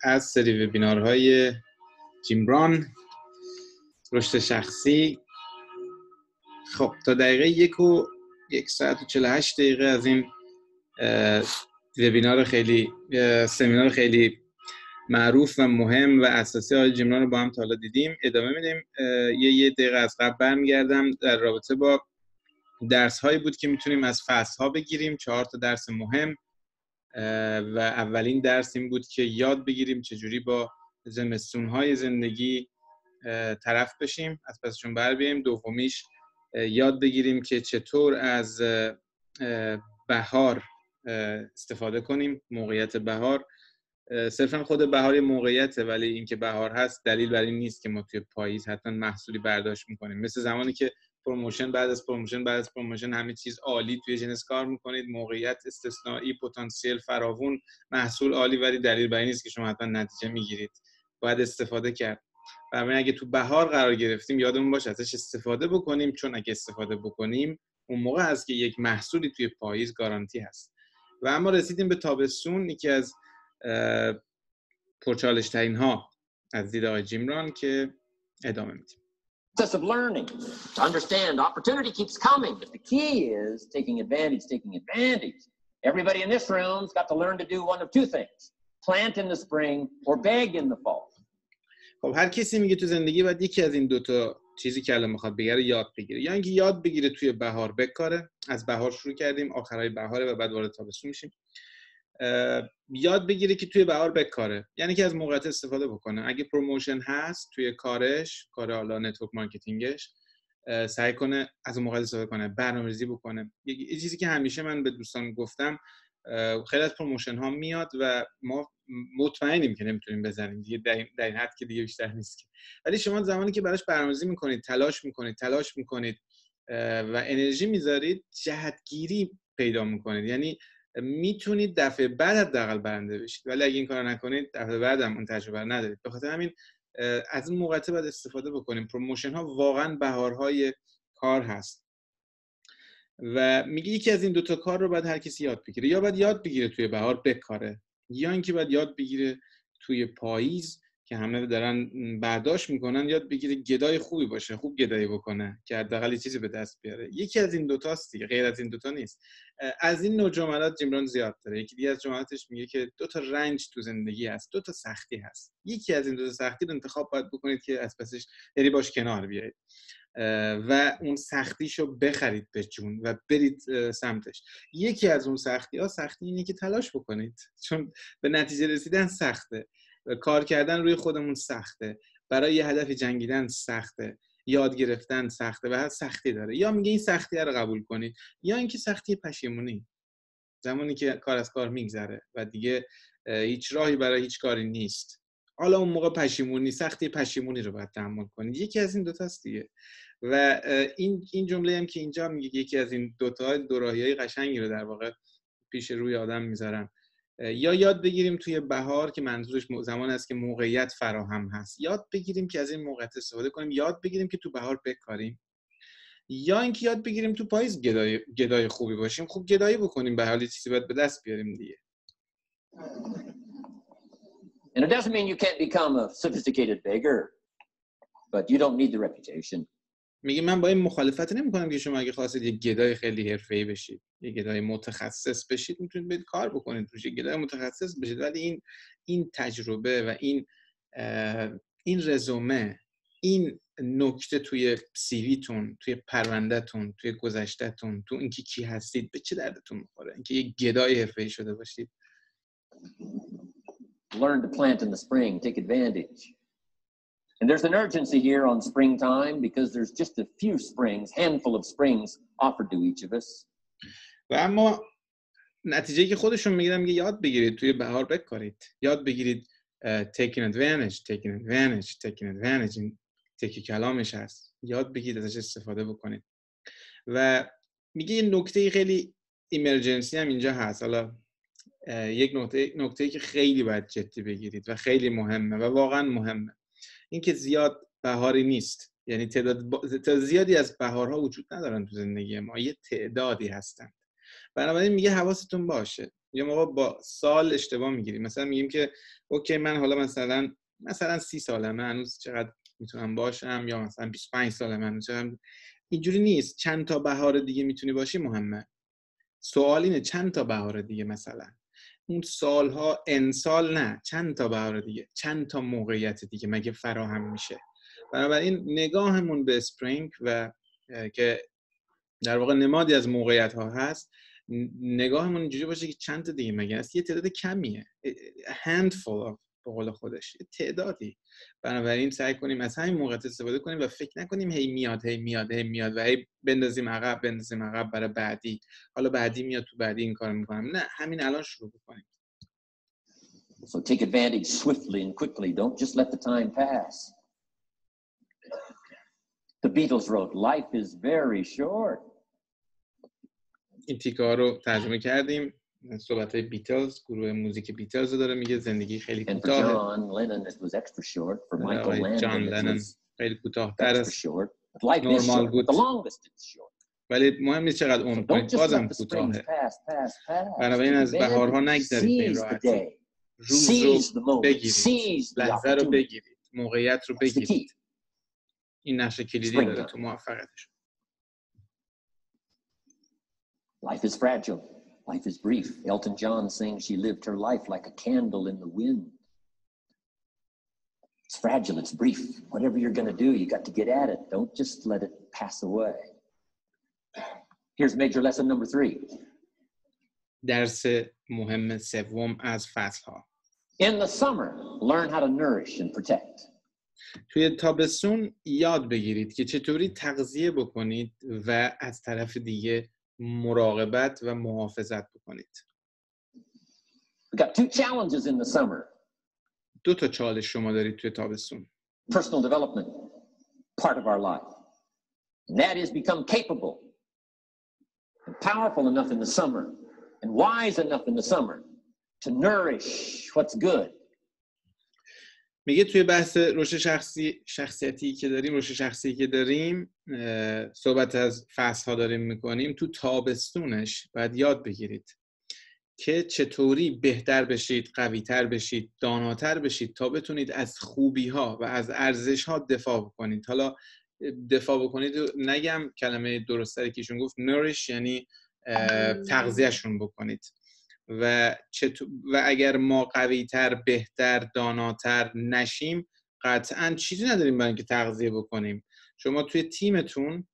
از سری وبینارهای جیم ران رشد شخصی. خب تا دقیقه 1 ساعت و 48 دقیقه از این وبینار خیلی سمینار خیلی معروف و مهم و اساسی آقای جیم ران رو با هم تا حالا دیدیم. ادامه میدیم. یه دقیقه از قبل برمیگردم در رابطه با درس هایی بود که میتونیم از فصل ها بگیریم. 4 تا درس مهم و اولین درس این بود که یاد بگیریم چجوری با زمستون های زندگی طرف بشیم، از پسشون بر بیاییم. دومیش یاد بگیریم که چطور از بهار استفاده کنیم، موقعیت بهار. صرفا خود بهار یه موقعیته، ولی اینکه بهار هست دلیل بر این نیست که ما توی پاییز حتما محصولی برداشت میکنیم. مثل زمانی که پروموشن بعد از پروموشن همه چیز عالی توی بیزینس کار میکنید، موقعیت استثنایی، پتانسیل فراوون، محصول عالی، ولی دلیل بر این نیست که شما حتما نتیجه میگیرید. باید استفاده کرد. برای اگه تو بهار قرار گرفتیم یادمون باشه ازش استفاده بکنیم، چون اگه استفاده بکنیم اون موقع هست که یک محصولی توی پاییز گارانتی هست. و اما رسیدیم به تابستون، یکی از پرچالش ترین ها از دید آقای جیم ران که ادامه میدیم. Process of learning to understand opportunity keeps coming, but the key is taking advantage. Everybody in this room's got to learn to do one of two things: plant in the spring or beg in the fall. خب هر کسی میگه تو زندگی باید یکی از این دوتا چیزی که الان میخواد بگه یاد بگیره، یا اینکه یاد بگیره توی بهار بکاره. از بهار شروع کردیم، آخرای بهاره و بعد وارد تابستون میشیم. یاد بگیره که توی بهار بکاره، یعنی که از موقعیت استفاده بکنه. اگه پروموشن هست توی کارش، کار حالا نتورک مارکتینگش، سعی کنه از اون موقعیت استفاده کنه، برنامه‌ریزی بکنه. یه چیزی که همیشه من به دوستان گفتم، خیلی از پروموشن ها میاد و ما مطمئنیم که نمیتونیم بزنیم دیگه، در این حد که دیگه بیشتر نیست که. ولی شما زمانی که براش برنامه‌ریزی میکنید، تلاش میکنید و انرژی میذارید، جهتگیری پیدا میکنید. یعنی میتونید دفعه بعد حداقل برنده بشید، ولی اگه این کارو نکنید دفعه بعد هم اون تجربه رو ندارید. به خاطر همین از این موقعیت باید استفاده بکنیم. پروموشن ها واقعا بهارهای کار هست و میگه یکی از این دوتا کار رو باید هر کسی یاد بگیره. یا باید یاد بگیره توی بهار بکاره، یا اینکه باید یاد بگیره توی پاییز که همه دارن برداشت میکنن، یاد بگیره گدای خوبی باشه، خوب گدایی بکنه که حداقل یه چیزی به دست بیاره. یکی از این دوتاست دیگه، غیر از این دوتا نیست. از این نوع جملات جیم ران زیاد داره. یکی دیگه از جملاتش میگه که دوتا رنج تو زندگی هست، دوتا سختی هست. یکی از این دوتا سختی رو انتخاب باید بکنید که از پسش یعنی باش کنار بیایید و اون سختیشو بخرید به جون و برید سمتش. یکی از اون سختی اینه که تلاش بکنید، چون به نتیجه رسیدن سخته، کار کردن روی خودمون سخته، برای یه هدفی جنگیدن سخته، یاد گرفتن سخته و هر سختی داره. یا میگه این سختی رو قبول کنید، یا اینکه سختی پشیمونی، زمانی که کار از کار میگذره و دیگه هیچ راهی برای هیچ کاری نیست، حالا اون موقع پشیمونی، سختی پشیمونی رو باید تحمل کنید. یکی از این دوتاست دیگه. و این جمله هم که اینجا میگه یکی از این دوتا، دو راهیای قشنگی رو در واقع پیش روی آدم میذارن. یا یاد بگیریم توی بهار که منظورش زمان است که موقعیت فراهم هست، یاد بگیریم که از این موقعیت استفاده کنیم، یاد بگیریم که تو بهار بکاریم. یا اینکه یاد بگیریم تو پاییز گدای خوبی باشیم، خوب گدایی بکنیم، به حال چیزی باید به دست بیاریم دیگه. And it doesn't mean you can't become a sophisticated beggar, but you don't need the reputation. میگه من با این مخالفت نمی‌کنم که شما اگه خواستید یه گدای خیلی حرفه‌ای بشید، یه گدای متخصص بشید، میتونید برید کار بکنید روش، یه گدای متخصص بشید، ولی این تجربه و این رزومه، این نکته توی سیویتون، توی پرونده‌تون، توی گذشته‌تون، تو اینکه کی هستید، به چه دردتون می‌خوره؟ اینکه یه گدای حرفه‌ای شده باشید. Learn to plant in the spring, take advantage. And there's an urgency here on springtime because there's just a few springs, handful of springs offered to each of us. و اما نتیجه‌ای که خودشون میگیرن میگه یاد بگیرید توی بهار بکارید، یاد بگیرید taking advantage. این تکی کلامش هست، یاد بگیرید ازش استفاده بکنید. و میگه یه نکته خیلی ایمرجنسی هم اینجا هست. حالا یک نکته که خیلی باید جدی بگیرید و خیلی مهمه و واقعا مهمه، این که زیاد بهاری نیست. یعنی تعداد زیادی از بهارها وجود ندارن تو زندگی ما، یه تعدادی هستن. بنابراین میگه حواستون باشه یه موقع با سال اشتباه میگیریم. مثلا میگیم که اوکی من حالا مثلا 30 سالمه هنوز چقدر میتونم باشم، یا مثلا 25 سالمه هنوز چقدر. اینجوری نیست. چند تا بهار دیگه میتونی باشی مهمه. سوال اینه چند تا بهار دیگه، مثلا اون سالها سال نه، چند تا بهار دیگه، چند تا موقعیت دیگه مگه فراهم میشه. بنابراین نگاهمون به اسپرینگ و که در واقع نمادی از موقعیت ها هست، نگاهمون اینجوری باشه که چند تا دیگه مگه هست، یه تعداد کمیه، handful of به قول خودش، یه تعدادی. بنابراین سعی کنیم از همین موقعیت استفاده کنیم و فکر نکنیم هی میاد و هی بندازیم عقب برای بعدی، حالا بعدی میاد تو بعدی این کارو میکنم. نه، همین الان شروع بکنیم. So take advantage swiftly and quickly. Don't just let the time pass. The Beatles wrote, "Life is very short." این تیکه رو ترجمه کردیم. صحبت‌های بیتلز، گروه موزیک بیتلز رو داره میگه زندگی خیلی کوتاهه. John Lennon it was extra short. For Michael Landon جان لنن خیلی کوتاه‌تر است. نورمال بود. ولی مهم نیست چقدر عمر کنید، بازم کوتاهه. بنابراین از بهارها نگذرید به این راحتی. روز رو بگیرید، لحظه رو بگیرید، موقعیت رو بگیرید. این نقش کلیدی داره تو موفقیتش. Life is fragile. Life is brief. Elton John sings she lived her life like a candle in the wind. It's fragile, it's brief. Whatever you're going to do, you got to get at it. Don't just let it pass away. Here's major lesson number 3. درس مهم سوم از فصل‌ها. In the summer, learn how to nourish and protect. توی تابستون یاد بگیرید که چطوری تغذیه بکنید و از طرف دیگه مراقبت و محافظت بکنید. We got 2 challenges in the summer. 2 تا چالش شما دارید توی تابستون. Personal development, part of our life. And that is become capable and powerful enough in the summer and wise enough in the summer to nourish what's good. میگه توی بحث رشد شخصیتی که داریم صحبت از فصل‌ها داریم میکنیم. تو تابستونش باید یاد بگیرید که چطوری بهتر بشید، قوی‌تر بشید، داناتر بشید تا بتونید از خوبی‌ها و از ارزش‌ها دفاع بکنید. حالا دفاع بکنید نگم کلمه درست‌تری که ایشون گفت nourish، یعنی تغذیه‌شون بکنید. و اگر ما قوی‌تر، بهتر، داناتر نشیم قطعاً چیزی نداریم برای اینکه تغذیه بکنیم. شما توی تیمتون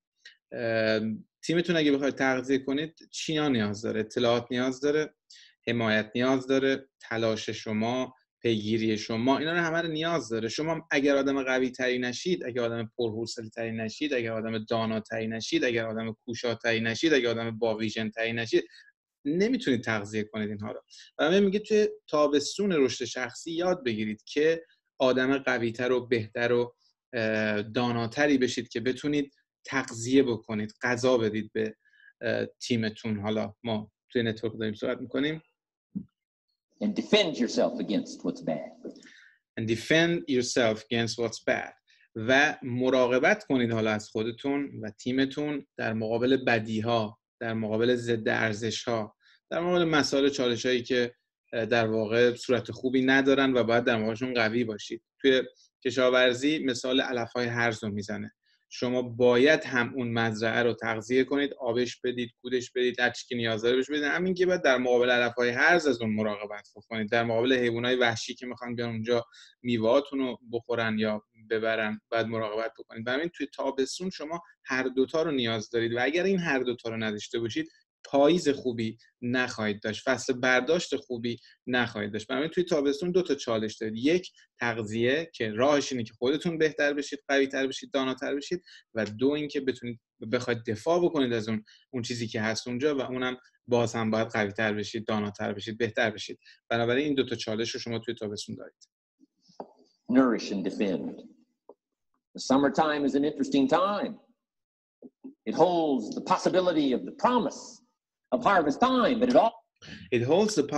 اگه بخواید تغذیه کنید چیا نیاز داره؟ اطلاعات نیاز داره، حمایت نیاز داره، تلاش شما، پیگیری شما، اینا رو همه رو نیاز داره. شما اگر آدم قوی‌تری نشید، اگر آدم پرحوصله‌تری نشید، اگر آدم داناتری نشید، اگر آدم کوشاتری نشید، اگر آدم با ویژن‌تری نشید، نمیتونید تغذیه کنید اینها رو. و من میگه توی تابستون رشد شخصی یاد بگیرید که آدم قوی‌تر و بهتر و داناتری بشید که بتونید تغذیه بکنید، غذا بدید به تیمتون. حالا ما توی نتورک داریم صحبت میکنیم. And defend yourself against what's bad. And defend yourself against what's bad. و مراقبت کنید حالا از خودتون و تیمتون در مقابل بدیها، در مقابل ضد ارزش‌ها، در مقابل مسائل چالش‌هایی که در واقع صورت خوبی ندارن و باید در مقابلشون قوی باشید. توی کشاورزی مثال علف‌های هرز رو میزنه. شما باید هم اون مزرعه رو تغذیه کنید، آبش بدید، کودش بدید، هر چی که نیاز داره بهش بدید. همین که بعد در مقابل علف‌های هرز از اون مراقبت کنید. در مقابل حیوانات وحشی که میخوان بیان اونجا میوه‌هاتون رو بخورن یا ببرن، بعد مراقبت بکنید. برای این توی تابستون شما هر دوتا رو نیاز دارید و اگر این هر دوتا رو نداشته باشید پاییز خوبی نخواهید داشت، فصل برداشت خوبی نخواهید داشت. برای توی تابستون 2 تا چالش دارید. یک، تغذیه که راهش اینه که خودتون بهتر بشید، قوی‌تر بشید، داناتر بشید، و 2 اینکه بتونید بخواید دفاع بکنید از اون چیزی که هست اونجا و اونم باز هم باید قوی‌تر بشید، داناتر بشید، بهتر بشید. بنابراین این 2 تا چالش رو شما توی تابستون دارید. Nourish and defend. The summertime is an interesting time. It holds the possibility of the promise of harvest time, but it holds the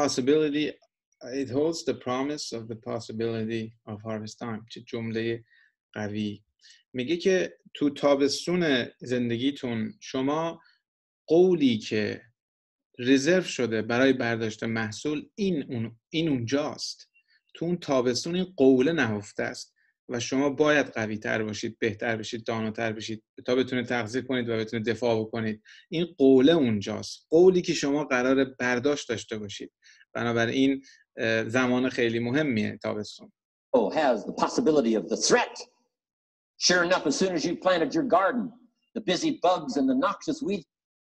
promise of the possibility of harvest time. چه جمله قوی. میگه که تو تابستون زندگیتون شما قولی که رزرو شده برای برداشت محصول، این اونجاست. تو اون تابستون این قوله نهفته است و شما باید قوی تر باشید، بهتر بشید، داناتر بشید تا بتونید تغذیه کنید و بتونید دفاع بکنید. این قوله اونجاست، قولی که شما قراره برداشت داشته باشید. بنابراین زمان خیلی مهمیه تابستون. Has the possibility of the threat. Sure enough, as soon as you planted your garden, the busy bugs and the noxious weeds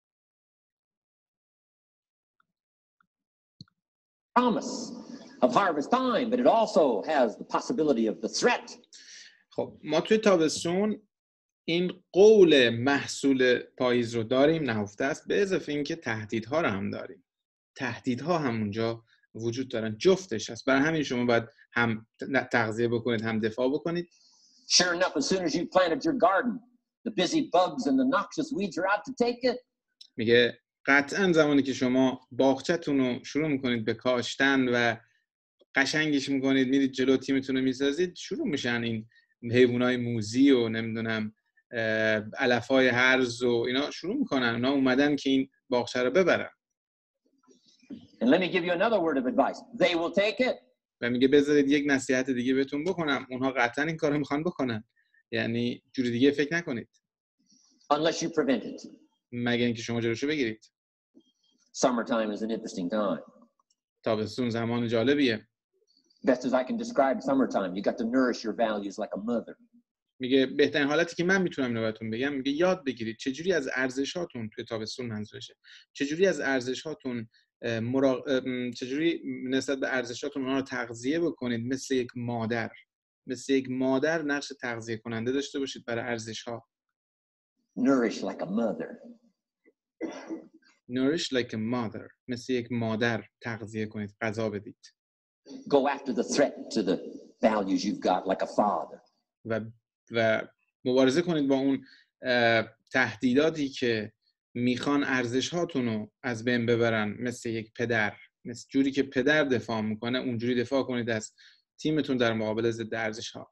promise of harvest time, but it also has the possibility of the threat. خب ما توی تابستون این قول محصول پاییز رو داریم، نهفته است، به اضافه اینکه تهدیدها رو هم داریم. تهدیدها هم اونجا وجود دارن، جفتش هست. برای همین شما باید هم تغذیه بکنید هم دفاع بکنید. Sure enough, as soon as you planted your garden, the busy bugs and the noxious weeds are out to take it. میگه قطعاً زمانی که شما باغچه‌تون رو شروع میکنید به کاشتن و قشنگش میکنید، میرید جلو تیمتون رو میسازید، شروع میشن این حیوانای موذی و نمیدونم علفای هرز و اینا شروع میکنن، اونا اومدن که این باغچه رو ببرن. And let me give you another word of advice. They will take it. و میگه بذارید یک نصیحت دیگه بهتون بکنم، اونها قطعا این کارو میخوان بکنن. یعنی جوری دیگه فکر نکنید. Unless you prevent it. مگه اینکه شما جلوشو بگیرید. Summertime is an interesting time. تابستون زمان جالبیه. Best as I can describe summertime, you got to nourish your values like a mother. میگه بهترین حالتی که من میتونم اینو بهتون بگم، میگه یاد بگیرید چجوری از ارزشاتون توی تابستون منظورشه، چجوری از ارزشاتون چجوری نسبت به ارزشاتون اونها رو تغذیه بکنید، مثل یک مادر. مثل یک مادر نقش تغذیه کننده داشته باشید برای ارزش‌ها. Nourish like a mother. Nourish like a mother. مثل یک مادر تغذیه کنید، غذا بدید. Go after the threat to the values you've got like a father. و مبارزه کنید با اون تهدیداتی که میخوان ارزش‌هاتون رو از بین ببرن، مثل یک پدر. مثل جوری که پدر دفاع میکنه اونجوری دفاع کنید از تیمتون در مقابل ضد ارزش‌ها.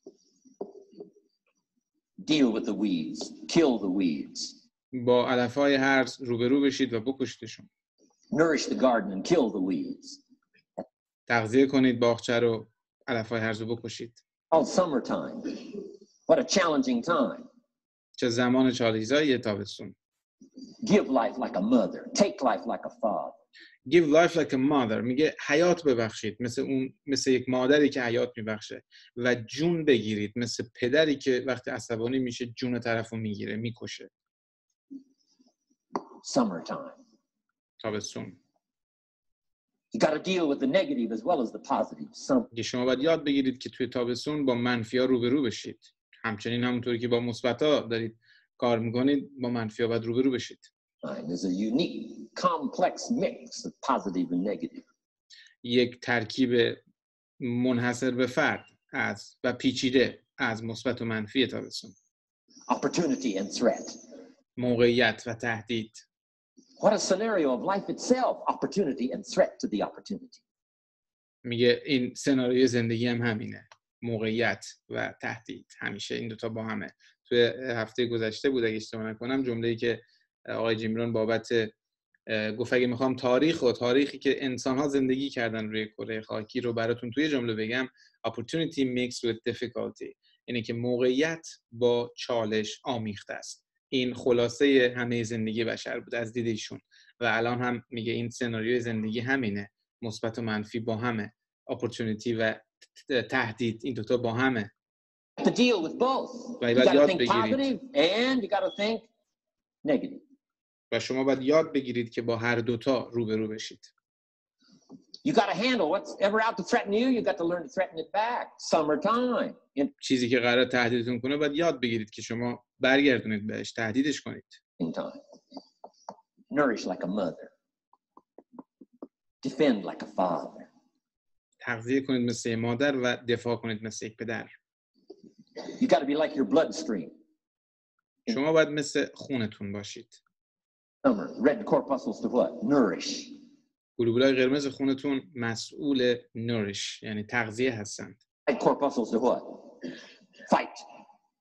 Deal with the weeds. Kill the weeds. با علف‌های هرز روبرو بشید و بکشیدشون. Nourish the garden and kill the weeds. تغذیه کنید باغچه رو، علف‌های هرز رو بکشید. All summertime. What a challenging time. چه زمان چالیزاییه تابستون. Give life like a mother. Take life like a father. Give life like a mother. میگه حیات ببخشید، مثل یک مادری که حیات میبخشه، و جون بگیرید مثل پدری که وقتی عصبانی میشه جون طرفو میگیره، میکشه. Summertime. تابستون. You got to deal with the negative as well as the positive. شما باید یاد بگیرید که توی تابستون با منفی‌ها روبرو بشید. همچنین همونطوری که با مثبت‌ها دارید کار میکنید، با منفی‌ها باید روبرو بشید. There's a unique, complex mix of positive and negative. یک ترکیب منحصر به فرد و پیچیده از مثبت و منفی تابستون. Opportunity and threat. موقعیت و تهدید. What a scenario of life itself, opportunity and threat to the opportunity. میگه این سناریوی زندگی هم همینه، موقعیت و تهدید، همیشه این دوتا با همه. توی هفته گذشته بود اگه اشتباه نکنم جمله‌ای که آقای جیمرون بابت گفت اگه میخوام تاریخی که انسان‌ها زندگی کردن روی کره خاکی رو براتون توی جمله بگم، opportunity mixed with difficulty، یعنی که موقعیت با چالش آمیخته است. این خلاصه همه زندگی بشر بود از دید ایشون، و الان هم میگه این سناریوی زندگی همینه، مثبت و منفی با همه، opportunity و تهدید این دوتا با همه. To deal with both. و You got to think positive and you got to think negative. و شما باید یاد بگیرید که با هر دوتا روبرو بشید. You got to handle whatever out to threaten you. You got to learn to threaten it back. Summertime. چیزی که قرار تهدیدتون کنه باید یاد بگیرید که شما برگردونید بهش، تهدیدش کنید. Nourish like a mother. Defend like a father. تغذیه کنید مثل مادر و دفاع کنید مثل یک پدر. You got to be like your bloodstream. شما باید مثل خونتون باشید. Summer, red corpuscles to what? Nourish. گلوبولای قرمز خونتون مسئول nourish یعنی تغذیه هستند. White corpuscles to what? Fight.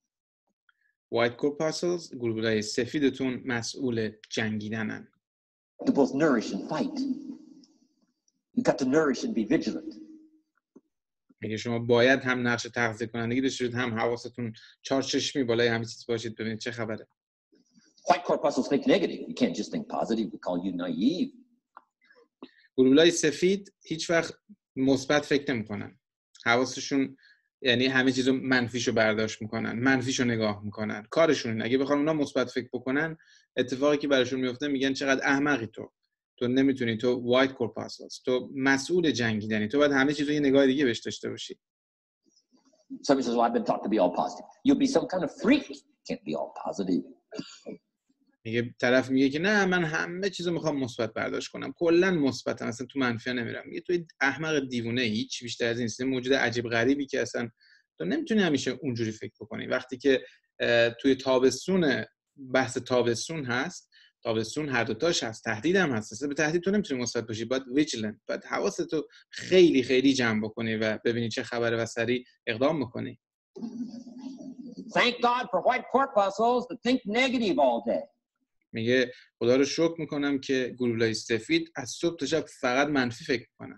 White corpuscles گلوبولای سفیدتون مسئول جنگیدنن. To both nourish and fight. You've got to nourish and be vigilant. میگه شما باید هم نقش تغذیه کنندگی داشته باشید، هم حواستون چارچشمی بالای همین چیز باشید ببینید چه خبره. White corpuscles think negative. You can't just think positive. We call you naive. گلولای سفید هیچ وقت مثبت فکر نمی‌کنن. حواسشون یعنی همه چیزو منفیشو برداشت میکنن، منفیشو نگاه میکنن. کارشون اگه بخوان اونا مثبت فکر بکنن، اتفاقی که براشون میفته میگن چقدر احمقی تو نمیتونی، تو وایت کورپاسلز، تو مسئول جنگیدنی، تو باید همه چیزو یه نگاه دیگه بهش داشته باشی. Somebody says, well, I've been taught to be all positive. You'll be some kind of freak. You can't be all positive. میگه طرف میگه که نه من همه چیزو میخوام مثبت برداشت کنم، کلا مثبتم، اصلا تو منفی نمیرم. میگه تو احمق دیوونه، هیچ بیشتر از این نیست، موجود عجیب غریبی که اصلا تو نمیتونی همیشه اونجوری فکر بکنی. وقتی که توی تابستون، بحث تابستون هست، تابستون هر دو تاش هست، تهدید هم هست. به تهدید تو نمیتونی مثبت باشی، باید ویجیلنت، باید حواستو خیلی خیلی جمع بکنی و ببینی چه خبره و سریع اقدام بکنی. Thank God for white corpuscles that think negative all day. میگه خدا رو شکر میکنم که گلولای سفید از صبح تا شب فقط منفی فکر میکنن.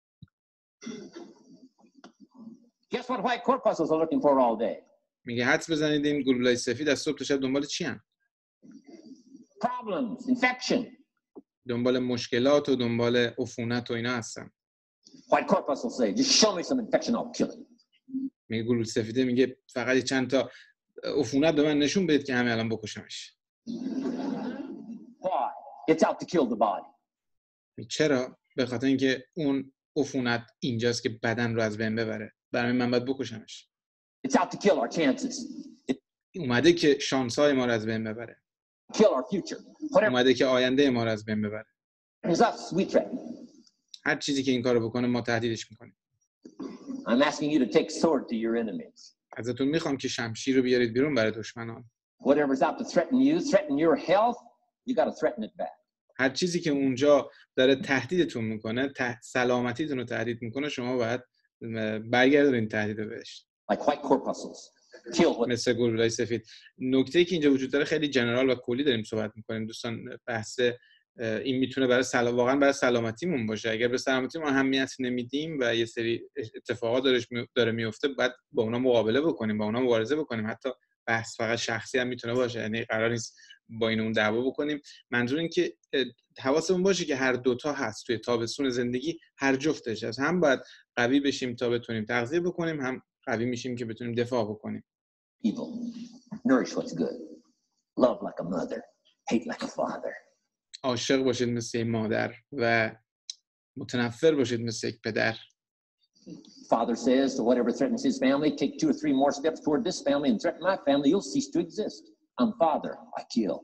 Guess what white corpuscles are looking for all day? میگه حدس بزنید این گلولای سفید از صبح تا شب دنبال چی هن؟ Problems, infection. دنبال مشکلات و دنبال عفونت و اینا هستن. White corpuscles say, just show me some infection, I'll kill it. میگه گلول سفیده میگه فقط چند تا عفونت به من نشون بدید که همین الان بکشمش. Why? It's out to kill the body. چرا؟ به خاطر اینکه اون عفونت اینجاست که بدن رو از بین ببره. برای من باید بکشمش. It's out to kill our chances. اومده که شانس‌های ما رو از بین ببره. Kill our future. Whatever اومده که آینده ما رو از بین ببره. is us, we threaten. هر چیزی که این کارو بکنه ما تهدیدش میکنیم. I'm asking you to take sword to your enemies. ازتون میخوام که شمشیر رو بیارید بیرون برای دشمنان. Whatever's out to threaten your health, you got to threaten it back. هر چیزی که اونجا داره تهدیدتون میکنه، سلامتیتون رو تهدید میکنه، شما باید برگردونید تهدید بهش. Like white corpuscles. Kill what. مثل گلولای سفید. نکته‌ای که اینجا وجود داره خیلی جنرال و کلی داریم صحبت میکنیم دوستان. بحث این میتونه برای واقعا برای سلامتیمون باشه. اگر به سلامتی ما اهمیت نمیدیم و یه سری اتفاقات داره میفته، بعد با اونا مقابله بکنیم، با اونا مبارزه بکنیم. حتی بحث فقط شخصی هم میتونه باشه، یعنی قرار نیست با این اون دعوا بکنیم. منظور این که حواسمون باشه که هر دوتا هست توی تابستون زندگی، هر جفتش هست. هم باید قوی بشیم تا بتونیم تغذیه بکنیم، هم قوی میشیم که بتونیم دفاع بکنیم. Evil. Nourish what's good. Love like a mother. Hate like a father. عاشق باشید مثل مادر و متنفر باشید مثل یک پدر. Father says to whatever threatens his family, take 2 or 3 more steps toward this family and threaten my family, you'll cease to exist. I'm father, I kill.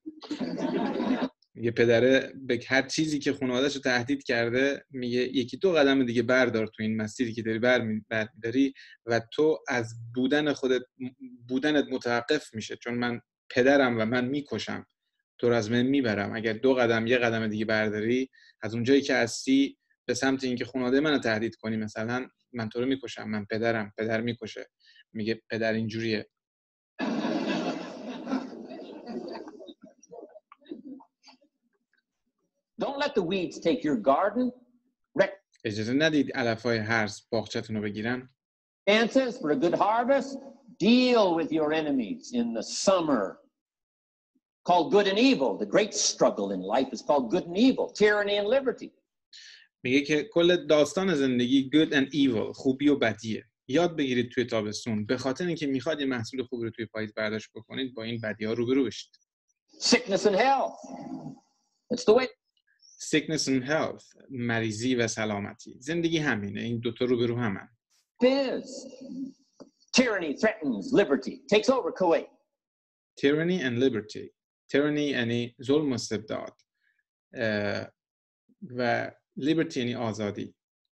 یه پدره به هر چیزی که خانواده‌اش رو تهدید کرده میگه یکی 2 قدم دیگه بردار تو این مسیری که داری برمی‌داری و تو از بودنت متوقف میشه، چون من پدرم و من میکشم، تو رو از من میبرم. اگر 2 قدم یه قدم دیگه برداری از اونجایی که هستی به سمت اینکه خانواده منو تهدید کنی، مثلا من تو رو میکشم، من پدرم، پدر میکشه. میگه پدر اینجوریه. Don't let the weeds take your garden. اجازه ندید علف‌های هرز باغچه‌تون رو بگیرن. Chances for a good harvest. Deal with your enemies in the summer. Called good and evil. The great struggle in life is called good and evil. Tyranny and liberty. میگه که کل داستان زندگی good and evil، خوبی و بدیه. یاد بگیرید توی تابستون، به خاطر اینکه میخواد یه محصول خوبی رو توی پاییز برداشت بکنید، با این بدی‌ها روبرو بشید. Sickness and health. It's the way. Sickness and health، مریضی و سلامتی. زندگی همینه، این دوتا روبرو همن. Is. Tyranny threatens liberty. Takes over Kuwait. Tyranny and liberty. Tyranny یعنی ظلم و استبداد و liberty یعنی آزادی.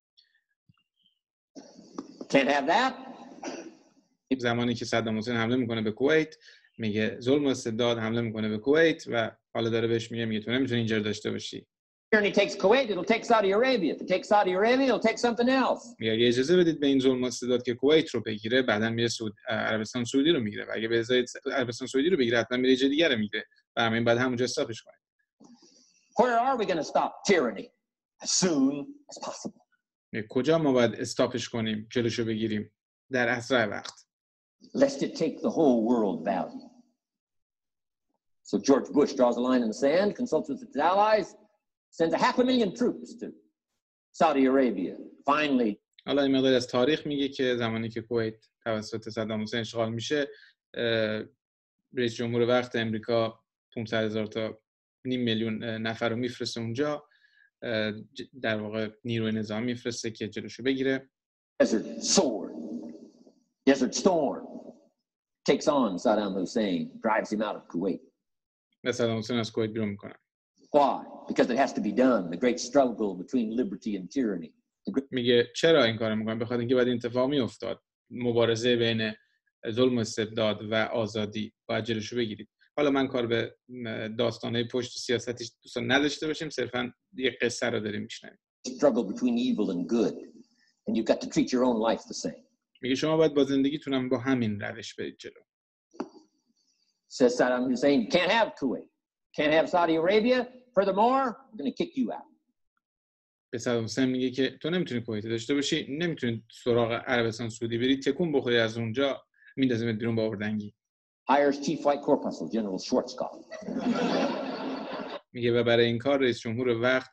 Can't have that. زمانی که صدام حسین حمله میکنه به کویت، میگه ظلم و استبداد حمله میکنه به کویت و حالا داره بهش میگه تو نمیتونی اینجا داشته باشی. Tyranny takes Kuwait, it'll take Saudi Arabia. If it takes Saudi Arabia, it'll take something else. میگه اجازه بدید به این ظلم و استبداد که کویت رو بگیره، بعداً میره عربستان سعودی رو میگیره و اگه به ازای عربستان سعودی رو بگیره حتما میره جای دیگه رو میگیره و همین بعد همونجا استاپش کنه. Where are we going to stop tyranny? As soon as possible. کجا ما باید استاپش کنیم، جلوشو بگیریم؟ در اسرع وقت. Lest it take the whole world value. So George Bush draws a line in the sand, consults with his allies, sends 500,000 troops to Saudi Arabia. Finally. حالا این مقدار از تاریخ میگه که زمانی که کویت توسط صدام حسین اشغال میشه، رئیس جمهور وقت امریکا 500,000 تا نیم میلیون نفر رو میفرسته اونجا، در واقع نیروی نظامی میفرسته که جلوشو بگیره. Desert sword, Desert Storm takes on Saddam Hussein, drives him out of Kuwait. و صدام حسین از کویت بیرون میکنن. Why? Because it has to be done. The great struggle between liberty and tyranny. میگه چرا این کارو میکنن؟ بخاطر اینکه بعد این اتفاق میافتاد. مبارزه بین ظلم و استبداد و آزادی باید جلوشو بگیرید. حالا من کار به داستانهای پشت سیاستیش دوستان نداشته باشیم، صرفا یک قصه رو داریم میشنویم. Struggle between evil and good, and you've got to treat your own life the same. میگه شما باید با زندگیتون هم با همین روش برید جلو. Says Saddam Hussein, you can't have Kuwait, can't have Saudi Arabia. Furthermore, I'm going to kick you out. به صدام حسین میگه که تو نمیتونی کویت داشته باشی، نمیتونی سراغ عربستان سعودی بری، تکون بخوری از اونجا، میندازیمت بیرون با اردنگی. Hires Chief White Corps Marshal General Schwarzkopf. میگه و برای این کار رئیس جمهور وقت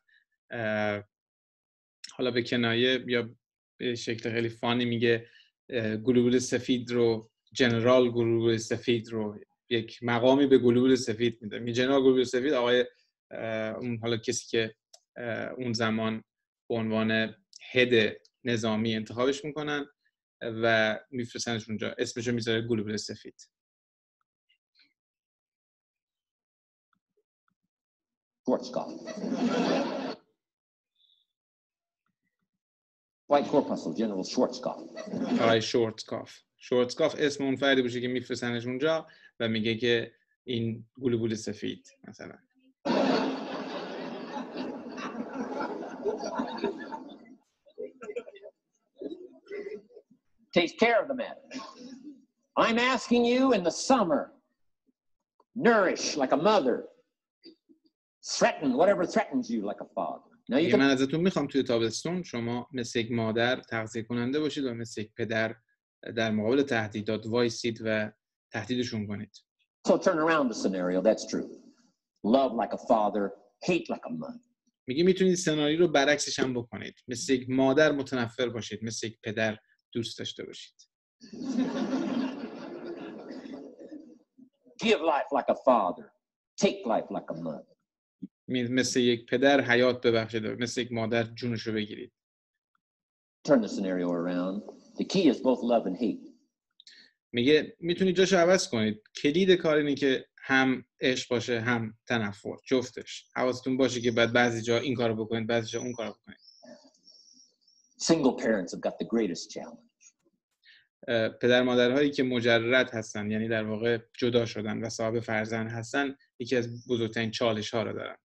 حالا به کنایه یا به شکل خیلی فانی میگه گلوبول سفید رو، جنرال گلوبول سفید رو یک مقامی به گلوبول سفید میده. میگه جنرال گلوبول سفید آقای اون حالا کسی که اون زمان به عنوان هد نظامی انتخابش میکنن و میفرستنش اونجا، اسمشو میذاره گلوبول سفید. Schwarzkopf. White Corps Marshal General Schwarzkopf. آقای شورتکاف اسم اون فردی باشه که میفرستنش اونجا و میگه که این گلوبول سفید مثلا. Takes care of the matter. I'm asking you in the summer, nourish like a mother, threaten whatever threatens you like a father. Now you can... من ازتون میخوام توی تابستون شما مثل یک مادر تغذیه کننده باشید و مثل یک پدر در مقابل تهدیدات وایسید و تهدیدشون کنید. So turn around the scenario, that's true. Love like a father, hate like a mother. میگه میتونید سناریو رو برعکسش هم بکنید. مثل یک مادر متنفر باشید، مثل یک پدر دوست داشته باشید. Give life like a father, take life like a mother. مثل یک پدر حیات ببخشید، مثل یک مادر جونشو بگیرید. Turn the scenario around. The key is both love and hate. میگه میتونید جاشو عوض کنید. کلید کار اینه که هم عشق باشه هم تنفر، جفتش. حواستون باشه که بعضی جا این کارو بکنید، بعضی جا اون کارو بکنید. Single parents have got the greatest challenge. پدر مادرهایی که مجرد هستن، یعنی در واقع جدا شدن و صاحب فرزند هستن، یکی از بزرگترین چالش ها رو دارن.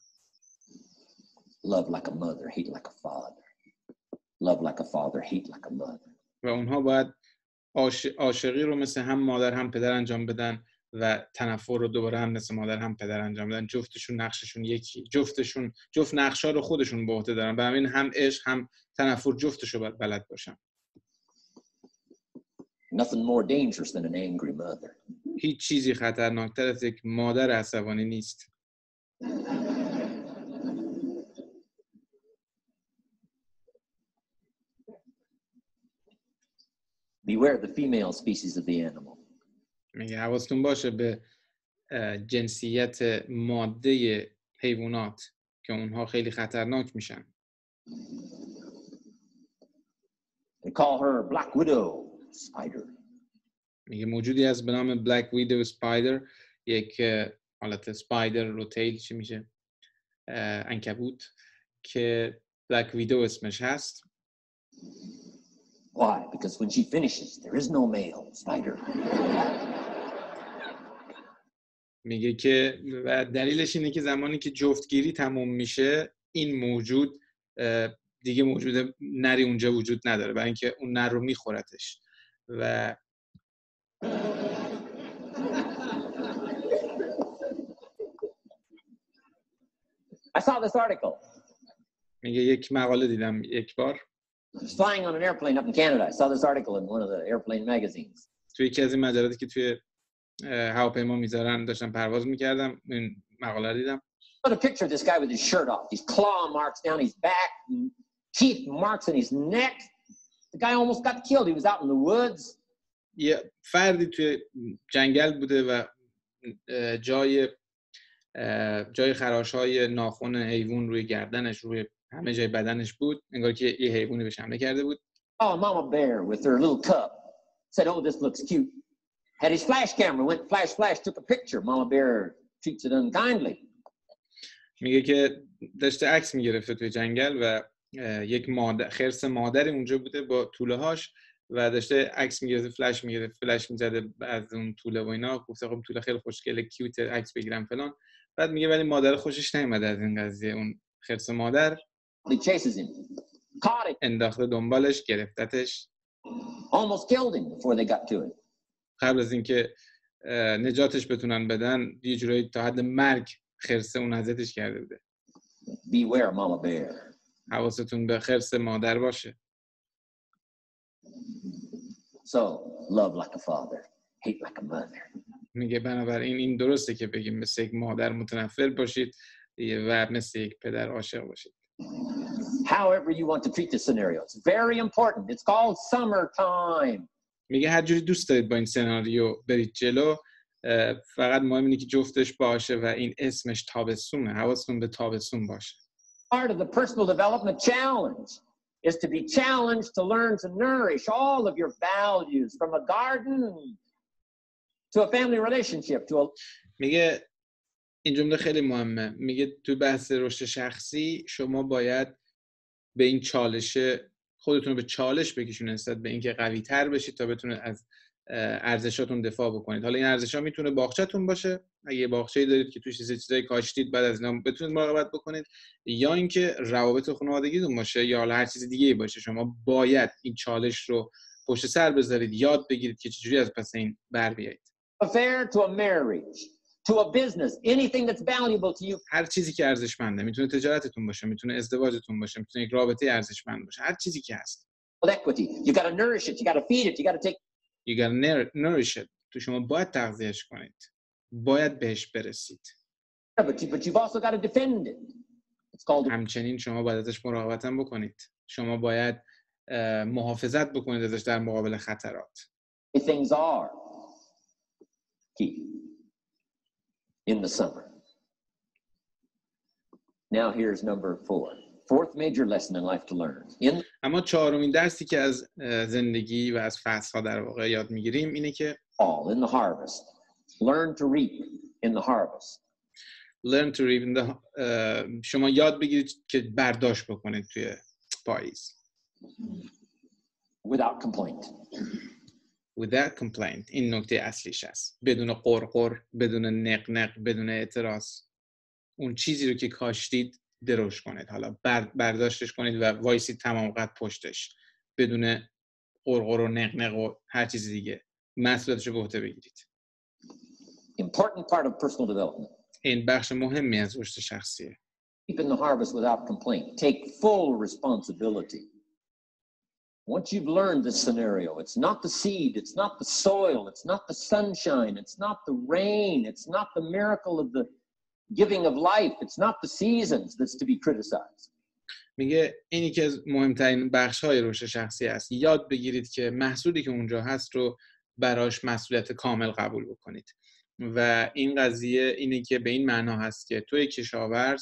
Love like a mother, hate like a father. Love like a father, hate like a mother. و اونها باید عاشقی رو مثل هم مادر هم پدر انجام بدن و تنفر رو دوباره هم مثل مادر هم پدر انجام بدن. جفتشون نقششون یکی، جفت نقشا رو خودشون به عهده دارن. برای همین هم عشق هم تنفر جفتشو باید بلد باشن. Nothing more dangerous than an angry mother. هیچ چیزی خطرناکتر از یک مادر عصبانی نیست. Beware the female species of the animal. میگه حواستون باشه به جنسیت ماده حیوانات که اونها خیلی خطرناک میشن. They call her Black Widow Spider. میگه موجودی از به نام Black Widow Spider، یک حالت سپایدر روتیل چی میشه؟ عنکبوت که Black Widow اسمش هست. Why? Because when she finishes, there is no male spider. میگه که و دلیلش اینه که زمانی که جفتگیری تموم میشه، این موجود دیگه موجود نری اونجا وجود نداره، برای اینکه اون نر رو میخورتش. و I saw this article. میگه یک مقاله دیدم یک بار. I was flying on an airplane up in Canada. I saw this article in one of the airplane magazines. توی یکی از این مجلاتی که توی هواپیما میذارن داشتم پرواز میکردم این مقاله رو دیدم. What a picture of this guy with his shirt off. These claw marks down his back, teeth marks in his neck. The guy almost got killed. He was out in the woods. یه فردی توی جنگل بوده و جای خراش‌های ناخن حیوان روی گردنش، روی همه جای بدنش بود. انگار که یه حیوانی بهش حمله کرده بود. Oh, Mama Bear with her little cub said, "Oh, this looks cute." Had his flash camera, went flash, took a picture. Mama Bear treats it unkindly. میگه که داشته عکس میگرفته توی جنگل و یک خرس مادری اونجا بوده با توله‌هاش و داشته عکس میگرفته، فلش میزده از اون توله و اینا. گفته خب توله خیلی خوشگله، کیوت، عکس بگیرم فلان. بعد میگه ولی مادر خوشش نمیاد از این قضیه. اون خرس مادر انداخته دنبالش، گرفتتش. Almost killed him before they got to it. قبل از اینکه نجاتش بتونن بدن یه جورایی تا حد مرگ خرسه اون اذیتش کرده بوده. Beware, Mama Bear. حواستون به خرس مادر باشه. So, love like a father, hate like a mother. میگه بنابراین این درسته که بگیم مثل یک مادر متنفر باشید و مثل یک پدر عاشق باشید. However you want to treat this scenario, it's very important. It's called summertime. میگه هر جوری دوست دارید با این سناریو برید جلو، فقط مهم اینه که جفتش باشه و این اسمش تابستونه. حواستون به تابستون باشه. Part of the personal development challenge is to be challenged to learn to nourish all of your values from a garden to a family relationship to a... میگه این جمله خیلی مهمه. میگه تو بحث رشد شخصی شما باید به این چالشه خودتون رو به چالش بکشونید نسبت به اینکه قوی تر بشید تا بتونید از ارزشاتون دفاع بکنید. حالا این ارزش‌ها میتونه باغچه‌تون باشه، اگه باغچه‌ای دارید که توش چیزایی کاشتید بعد از اینا بتونید مراقبت بکنید، یا اینکه روابط خانوادگیتون باشه، یا هر چیز دیگه‌ای باشه. شما باید این چالش رو پشت سر بذارید، یاد بگیرید که چجوری از پس این بر بیایید. affair to a marriage to a business, anything that's valuable to you. هر چیزی که ارزشمنده، میتونه تجارتتون باشه، میتونه ازدواجتون باشه، میتونه یک رابطه ارزشمند باشه، هر چیزی که هست. Equity. You got to nourish it, you got to feed it, you got to take You gotta nourish it. تو شما باید تغذیهش کنید. باید بهش برسید. but you've also got to defend it. It's called همچنین شما باید ازش مراقبت هم بکنید. شما باید محافظت بکنید ازش در مقابل خطرات. things are key in the summer. Now here's number 4. Fourth major lesson in life to learn. اما چهارمین درسی که از زندگی و از فصل‌ها در واقع یاد می‌گیریم اینه که all in the harvest. Learn to reap in the harvest. Learn to reap in the شما یاد بگیرید که برداشت بکنید توی پاییز. Without complaint. Without complaint. این نکته اصلیش است. بدون قرقر، بدون نقنق، بدون اعتراض. اون چیزی رو که کاشتید دروش کنید. حالا برداشتش کنید و وایسید تمام قد پشتش. بدون قرقر و نقنق و هر چیز دیگه. مسئولیتش رو به عهده بگیرید. Important part of personal development. این بخش مهمی از رشد شخصیه. Keep in the harvest without complaint. Take full responsibility. Once you've learned this scenario, it's not the seed, it's not the soil, it's not the sunshine, it's not the rain, it's not the miracle of the giving of life, it's not the seasons that's to be criticized. میگه اینی که از مهمترین بخش‌های رشد شخصی است. یاد بگیرید که محصولی که اونجا هست رو براش مسئولیت کامل قبول بکنید. و این قضیه اینه که به این معنا هست که توی کشاورز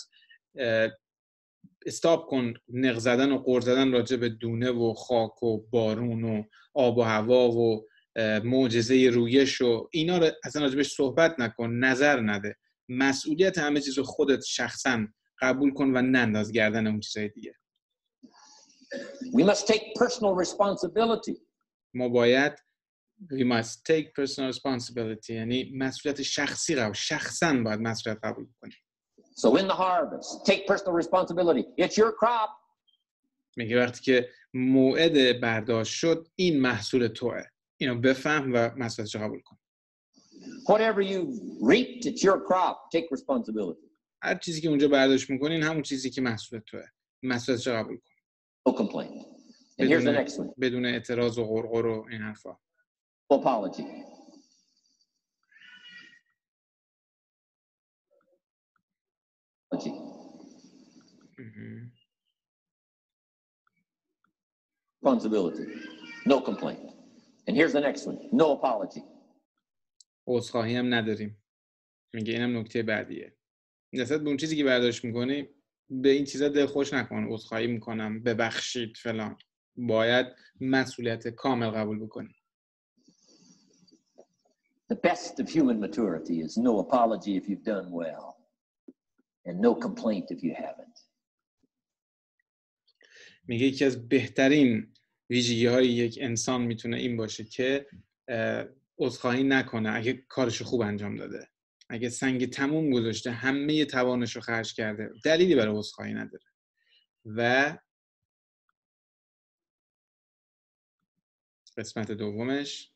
استاپ کن نق زدن و قر زدن راجع به دونه و خاک و بارون و آب و هوا و معجزه رویش و اینا رو اصلا راجبش صحبت نکن، نظر نده. مسئولیت همه چیز رو خودت شخصا قبول کن و ننداز گردن اون چیزای دیگه. We must take personal responsibility. ما باید we must take personal responsibility یعنی مسئولیت شخصی رو شخصا باید مسئولیت قبول کنی. So in the harvest, take personal responsibility. It's your crop. میگه وقتی که موعد برداشت شد این محصول توئه. اینو بفهم و مسئولیتش قبول کن. Whatever you reaped, it's your crop. Take responsibility. هر چیزی که اونجا برداشت میکنین همون چیزی که محصول توه. مسئولیتش قبول کن. No complaint. And here's the next one. بدون اعتراض و غرغر و این حرفا. No apology. Responsibility. No complaint. And here's the next one. No apology. عذرخواهی هم نداریم. میگه اینم نکته بعدیه. نسبت به اون چیزی که برداشت میکنی به این چیزا دل خوش نکن. عذرخواهی میکنم، ببخشید فلان. باید مسئولیت کامل قبول بکنی. The best of human maturity is no apology if you've done well and no complaint if you haven't. میگه یکی از بهترین ویژگی‌های یک انسان میتونه این باشه که عذرخواهی نکنه اگه کارش خوب انجام داده. اگه سنگ تموم گذاشته، همه توانش رو خرج کرده، دلیلی برای عذرخواهی نداره. و قسمت دومش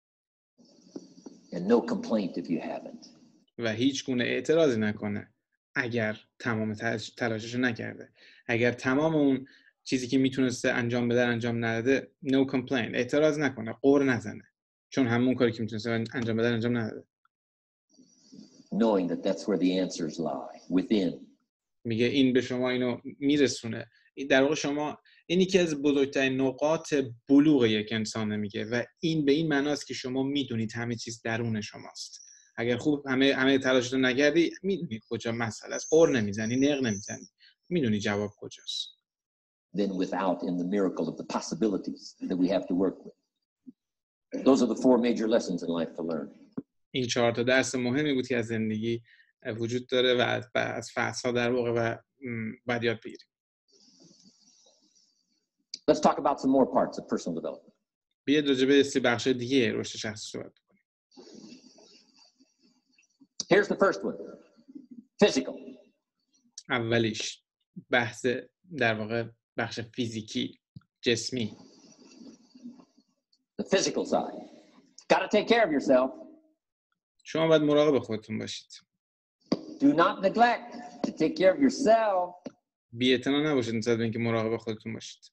And no complaint if you haven't. و هیچ گونه اعتراضی نکنه اگر تمام تلاشش نکرده. اگر تمام اون چیزی که میتونسته انجام بده انجام نداده، no complaint، اعتراض نکنه، قر نزنه، چون همون کاری که میتونسته انجام بده انجام نداده. Knowing that that's where the answers lie, within. میگه این به شما اینو میرسونه. در واقع شما این یکی از بزرگترین نقاط بلوغ یک انسانه میگه و این به این معناست که شما میدونید همه چیز درون شماست. اگر خوب همه تلاشتو نکردی، میدونی کجا مسئله است. قر نمیزنی، نق نمیزنی، میدونی جواب کجاست. Then without in the miracle of the possibilities that we have to work with. Those are the four major lessons in life to learn. این 4 تا درس مهمی بود که از زندگی وجود داره و از فصل‌ها در واقع و باید یاد بگیریم. Let's talk about some more parts of personal development. بیاید راجع به سه بخش دیگه رشد شخصی صحبت کنیم. Here's the first one. Physical. اولیش بحث در واقع بخش فیزیکی، جسمی. The physical side. Got to take care of yourself. شما باید مراقب خودتون باشید. Do not neglect to take care of yourself. بی‌اعتنا نباشید نسبت به اینکه مراقب خودتون باشید.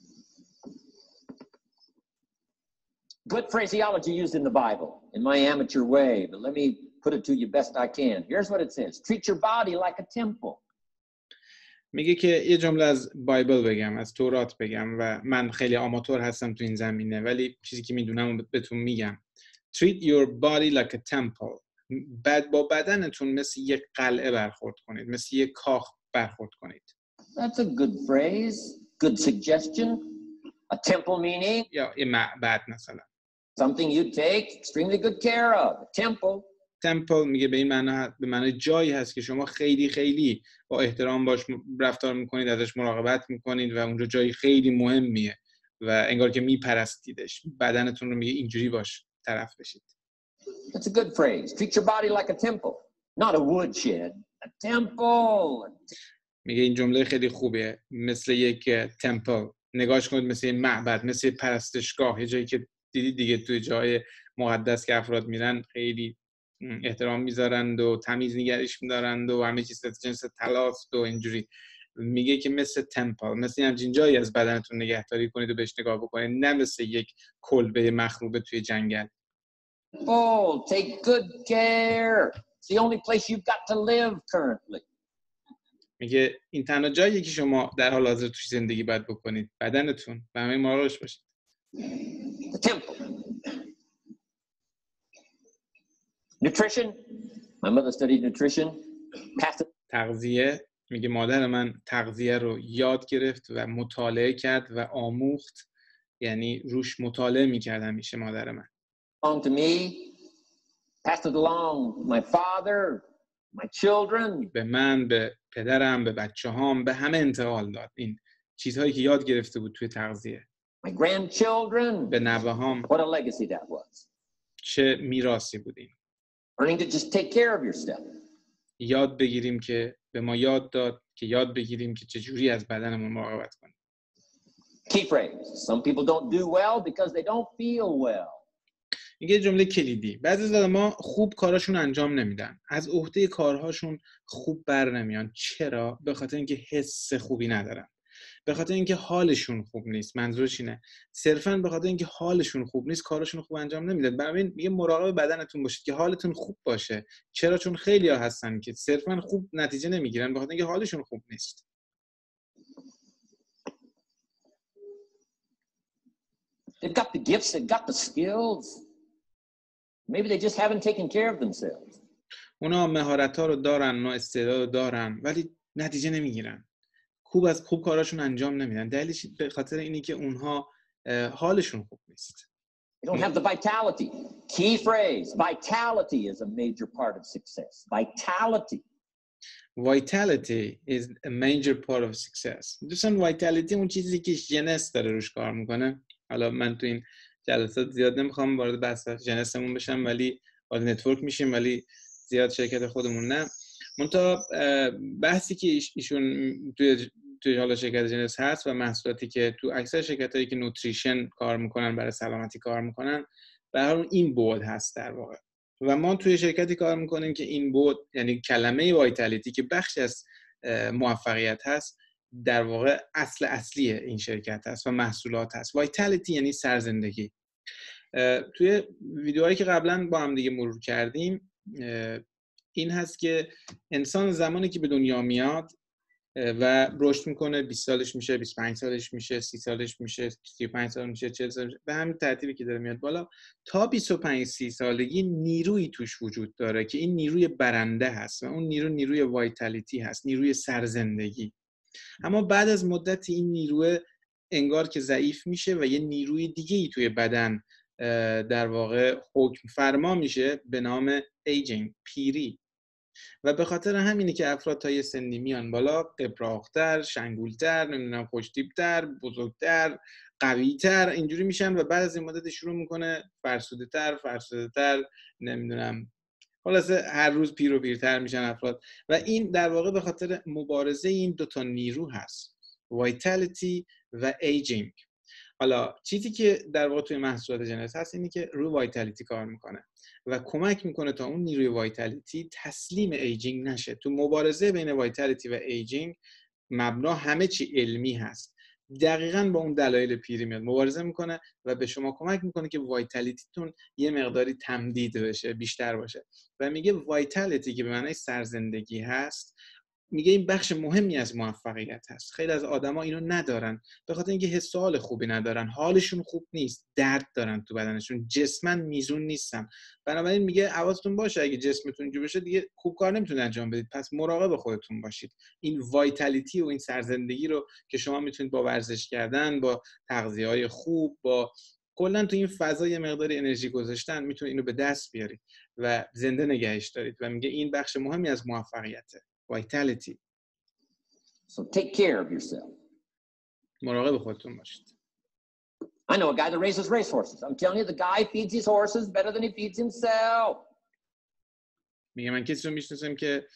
Good phraseology used in the Bible, in my amateur way, but let me put it to you best I can. Here's what it says. Treat your body like a temple. میگه که یه جمله از بایبل بگم، از تورات بگم و من خیلی آماتور هستم تو این زمینه ولی چیزی که میدونم بهتون میگم. Treat your body like a temple. با بدنتون مثل یک قلعه برخورد کنید، مثل یک کاخ برخورد کنید. That's a good phrase, good suggestion. A temple meaning یا یه معبد مثلا. something you take extremely good care of. A temple. Temple میگه به این معنی جایی هست که شما خیلی خیلی با احترام باش رفتار میکنید، ازش مراقبت میکنید و اونجا جایی خیلی مهمیه و انگار که میپرستیدش. بدنتون رو میگه اینجوری باش طرف بشید. That's a good phrase. Treat your body like a temple, not a woodshed. A temple. میگه این جمله خیلی خوبه، مثل یک تمپل. نگاهش کنید مثل یک معبد، مثل یک پرستشگاه، یه جایی که دیدید دیگه توی جای مقدس که افراد میرن خیلی احترام میذارند و تمیز نگهش میدارند و همه چیز جنس طلاست و اینجوری. میگه که مثل تمپل، مثل همچین جایی از بدنتون نگهداری کنید و بهش نگاه بکنید، نه مثل یک کلبه مخروبه توی جنگل. Oh, take good care. It's the only place you've got to live currently. میگه این تنها جاییه که شما در حال حاضر توی زندگی باید بکنید، بدنتون. و همه مراقبش باشید. The temple. Nutrition. My mother studied nutrition. تغذیه. میگه مادر من تغذیه رو یاد گرفت و مطالعه کرد و آموخت، یعنی روش مطالعه میکرد همیشه مادر من. To me, passed it along my father, my children. به من، به پدرم، به بچه‌هام، به همه انتقال داد این چیزهایی که یاد گرفته بود توی تغذیه. My grandchildren. به نوه‌هام. What a legacy that was. چه میراثی بود این. Learning to just take care of yourself. یاد بگیریم که به ما یاد داد که یاد بگیریم که چجوری از بدنمون مراقبت کنیم. Key phrase. Some people don't do well because they don't feel well. میگه جمله کلیدی: بعضی از آدم‌ها خوب کاراشون انجام نمیدن، از عهده کارهاشون خوب بر نمیان. چرا؟ به خاطر اینکه حس خوبی ندارن، به خاطر اینکه حالشون خوب نیست. منظورش اینه صرفاً به خاطر اینکه حالشون خوب نیست کارشون خوب انجام نمیدن. برای میگه مراقب بدنتون باشید که حالتون خوب باشه. چرا؟ چون خیلی‌ها هستن که صرفاً خوب نتیجه نمیگیرن به خاطر اینکه حالشون خوب نیست. They've got the gifts, they've got the skills. Maybe they just haven't taken care of themselves. اونا مهارت‌ها رو دارن و استعداد رو دارن ولی نتیجه نمیگیرن. خوب کاراشون انجام نمیدن. دلیلش به خاطر اینه که اونها حالشون خوب نیست. They don't have the vitality. Key phrase, vitality is a major part of success. Vitality. Vitality is a major part of success. دوستان vitality اون چیزی که ژنس داره روش کار میکنه. حالا من تو این جلسات زیاد نمیخوام وارد بحث ژنسمون بشم ولی وارد نتورک میشیم ولی زیاد شرکت خودمون نه. منتها بحثی که ایشون توی حالا شرکت ژنس هست و محصولاتی که تو اکثر شرکتایی که نوتریشن کار میکنن برای سلامتی کار میکنن به هر حال این بود هست در واقع. و ما توی شرکتی کار میکنیم که این بود یعنی کلمه وایتالیتی که بخشی از موفقیت هست در واقع اصلی این شرکت هست و محصولات هست. وایتالیتی یعنی سرزندگی. توی ویدیوهایی که قبلا با هم دیگه مرور کردیم این هست که انسان زمانی که به دنیا میاد و رشد میکنه 20 سالش میشه، 25 سالش میشه، 30 سالش میشه، 35 سال میشه، 40 سال میشه، به همین ترتیبی که داره میاد بالا تا 25-30 سالگی نیرویی توش وجود داره که این نیروی برنده هست و اون نیروی وایتالیتی هست، نیروی سرزندگی. اما بعد از مدتی این نیروی انگار که ضعیف میشه و یه نیروی دیگه‌ای توی بدن در واقع حکم فرما میشه به نام ایجینگ، پیری. و به خاطر همینه که افراد تا یه سنی میان بالا قبراق‌تر، شنگولتر، نمیدونم خوش‌تیپ‌تر، بزرگتر، قوی‌تر اینجوری میشن و بعد از این مدت شروع میکنه فرسوده‌تر، نمیدونم خلاصه هر روز پیر و پیرتر میشن افراد. و این در واقع به خاطر مبارزه این دوتا نیرو هست، وایتالیتی و ایجینگ. حالا چیزی که در واقع توی محصولات ژنس هست اینه که روی وایتالیتی کار میکنه و کمک میکنه تا اون نیروی وایتالیتی تسلیم ایجینگ نشه. تو مبارزه بین وایتالیتی و ایجینگ مبنا همه چی علمی هست. دقیقاً با اون دلایل پیری میاد مبارزه میکنه و به شما کمک میکنه که وایتالیتیتون یه مقداری تمدید بشه، بیشتر باشه. و میگه وایتالیتی که به معنای سرزندگی هست، میگه این بخش مهمی از موفقیت هست. خیلی از آدما اینو ندارن به خاطر اینکه حس و حال خوبی ندارن، حالشون خوب نیست، درد دارن تو بدنشون، جسمن میزون نیستن. بنابراین میگه حواستون باشه اگه جسمتون اینجوری بشه دیگه خوب کار نمیتونید انجام بدید، پس مراقب خودتون باشید. این وایتالیتی و این سرزندگی رو که شما میتونید با ورزش کردن، با تغذیه‌های خوب، با کلا تو این فضا یه مقداری انرژی گذاشتن میتونید اینو به دست بیارید و زنده نگهش دارید. و میگه این بخش مهمی از موفقیته. Vitality. So take care of yourself. مراقب خودتون باشید. I know a guy that raises racehorses. I'm telling you, the guy feeds his horses better than he feeds himself. میگه من کسی رو میشناسم که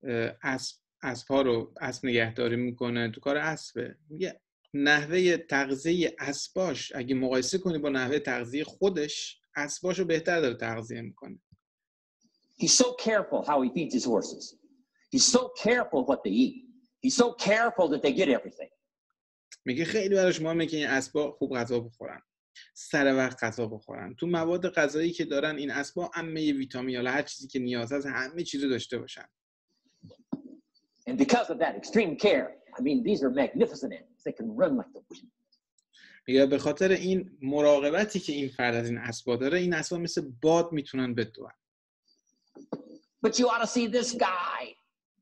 اسب نگهداری میکنه، تو کار اسبه. میگه نحوه تغذیه اسباش اگه مقایسه کنی با نحوه تغذیه خودش، اسباشو بهتر داره تغذیه میکنه. He's so careful how he feeds his horses. He's so careful what they eat. He's so careful that they get everything. میگه خیلی براش مهمه که این اسبا خوب غذا بخورن، سر وقت غذا بخورن، تو مواد غذایی که دارن این اسبا همه ویتامین یا هر چیزی که نیاز هست همه چیزو داشته باشن. And because of that extreme care, I mean these are magnificent animals. They can run like the wind. میگه به خاطر این مراقبتی که این فرد از این اسبا داره، این اسبا مثل باد میتونن بدوئن. But you ought to see this guy.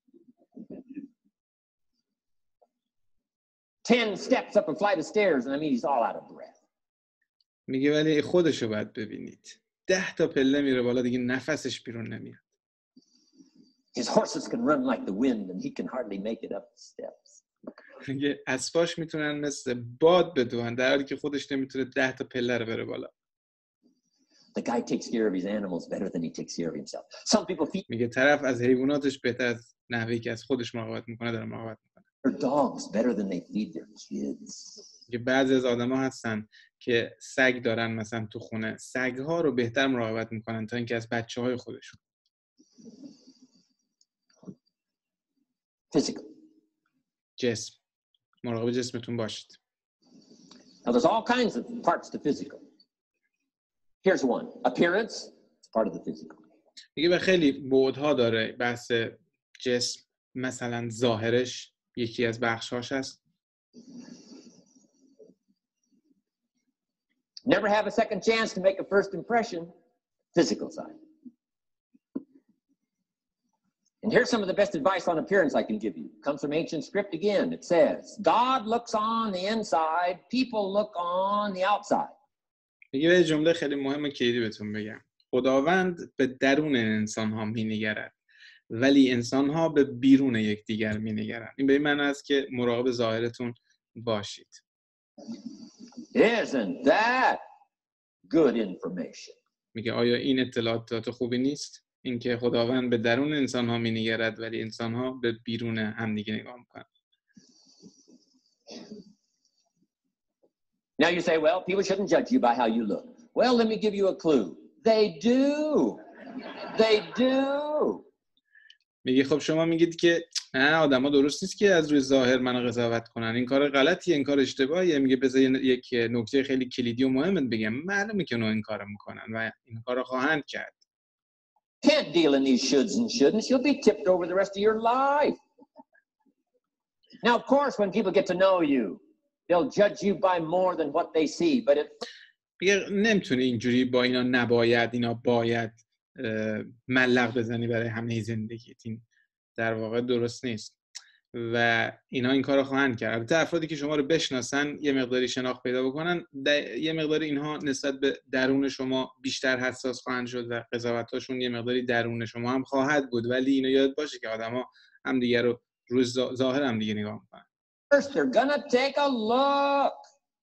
10 steps up a flight of stairs and I mean he's all out of breath. میگه ولی خودشو باید ببینید. 10 تا پله میره بالا دیگه نفسش بیرون نمیاد. His horses can run like the wind and he can hardly make it up the steps. میگه اسباش میتونن مثل باد بدوئن در حالی که خودش نمیتونه 10 تا پله رو بره بالا. The guy takes care of his animals better than he takes care of himself. Some people feed میگه طرف از حیواناتش بهتر از نحوی که از خودش مراقبت میکنه داره مراقبت میکنه. their dogs better than they feed their kids. که بعضی از آدما هستن که سگ دارن مثلا تو خونه، سگ‌ها رو بهتر مراقبت میکنن تا اینکه از بچه‌های خودشون. Physical. جسم. مراقب جسمتون باشید. Now, there's all kinds of parts to physical. Here's one. Appearance is part of the physical. میگه به خیلی بعدها داره بحث جسم، مثلا ظاهرش یکی از بخش‌هاش هست. Never have a second chance to make a first impression. Physical side. And here's some of the best advice on appearance I can give you. It comes from ancient script again. It says, God looks on the inside, people look on the outside. میگه یه جمله خیلی مهمه کلیدی بهتون بگم. خداوند به درون انسان‌ها می‌نگرد، ولی انسان‌ها به بیرون یکدیگر می‌نگرند. این به این معنی است که مراقب ظاهرتون باشید. Isn't that good information? میگه آیا این اطلاعات خوبی نیست؟ اینکه خداوند به درون انسان‌ها می‌نگرد ولی انسان‌ها به بیرون همدیگه نگاه می‌کنن. Now you say, well, people shouldn't judge you by how you look. Well, let me give you a clue. They do. They do. میگه خب شما میگید که نه آدما درست نیست که از روی ظاهر منو قضاوت کنن، این کار غلطیه، این کار اشتباهیه. میگه بذار یک نکته خیلی کلیدی و مهمت بگم، معلومه که اونا این کارو میکنن و این کارو خواهند کرد. Can't deal in these shoulds and shouldn'ts. You'll be tipped over the rest of your life. Now, of course, when people get to know you, they'll judge you by more than what they see. But میگه نمیتونی اینجوری با اینا نباید، اینا باید ملق بزنی برای همه زندگیت. این در واقع درست نیست و اینا این کارو خواهند کرد. البته افرادی که شما رو بشناسن یه مقداری شناخت پیدا بکنن، یه مقداری اینها نسبت به درون شما بیشتر حساس خواهند شد و قضاوتاشون یه مقداری درون شما هم خواهد بود. ولی اینو یاد باشه که آدما هم دیگه رو روز ظاهر هم دیگه نگاه میکنن. first, they're gonna take a look.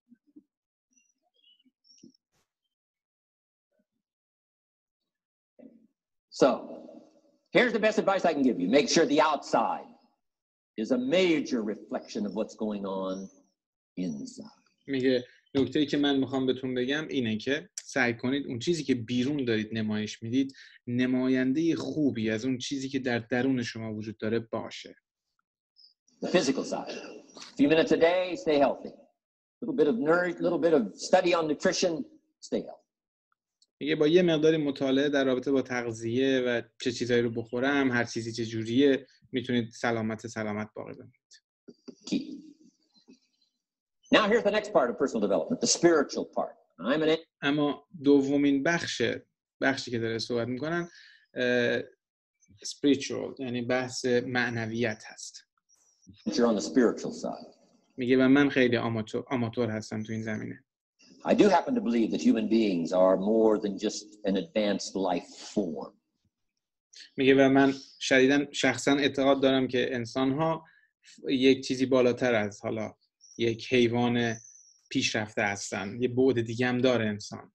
So, here's the best advice I can give you. Make sure the outside is a major reflection of what's going on inside. میگه نکته‌ای که من میخوام بهتون بگم اینه که سعی کنید اون چیزی که بیرون دارید نمایش میدید نماینده خوبی از اون چیزی که در درون شما وجود داره باشه. The physical side. A few minutes a day, stay healthy. A little bit of nourish, little bit of study on nutrition, stay healthy. میگه با یه مقداری مطالعه در رابطه با تغذیه و چه چیزایی رو بخورم، هر چیزی چه جوریه، میتونید سلامت باقی بمونید. Key. Now here's the next part of personal development, the spiritual part. اما دومین بخشی که داره صحبت میکنن spiritual، یعنی بحث معنویت هست. You're on the spiritual side. میگه و من خیلی آماتور هستم تو این زمینه. I do happen to believe that human beings are more than just an advanced life form. میگه و من شخصا اعتقاد دارم که انسان‌ها یک چیزی بالاتر از حالا یک حیوان پیشرفته هستن. یه بعد دیگه هم داره انسان.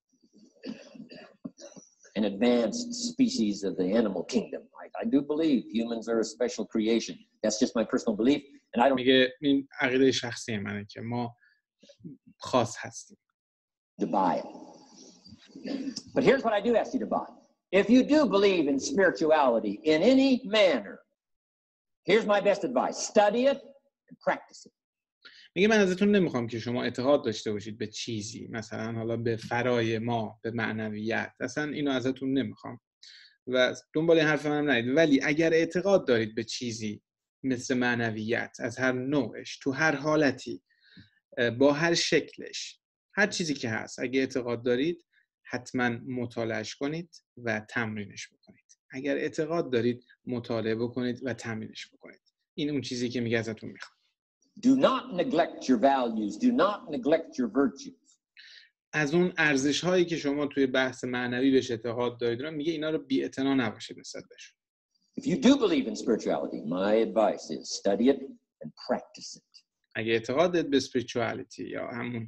An advanced species of the animal kingdom. I do believe humans are a special creation. That's just my personal belief, and I don't. میگه این عقیده شخصی منه که ما خاص هستیم. To buy it. But here's what I do ask you to buy. If you do believe in spirituality in any manner, here's my best advice. Study it and practice it. میگه من ازتون نمیخوام که شما اعتقاد داشته باشید به چیزی، مثلا حالا به فرای ما، به معنویت. اصلا اینو ازتون نمیخوام و دنبال این حرف منم نرید. ولی اگر اعتقاد دارید به چیزی مثل معنویت از هر نوعش، تو هر حالتی، با هر شکلش، هر چیزی که هست، اگه اعتقاد دارید حتما مطالعهش کنید و تمرینش بکنید. اگر اعتقاد دارید مطالعه بکنید و تمرینش بکنید. این اون چیزی که میگه ازتون میخوام. Do not neglect your values. Do not neglect your virtues. از اون ارزش هایی که شما توی بحث معنوی بهش اعتقاد دارید رو میگه اینا رو بی‌اعتنا نباشید نسبت بهشون. If you do believe in spirituality, my advice is study it and practice it. اگه اعتقاد دارید به spirituality یا همون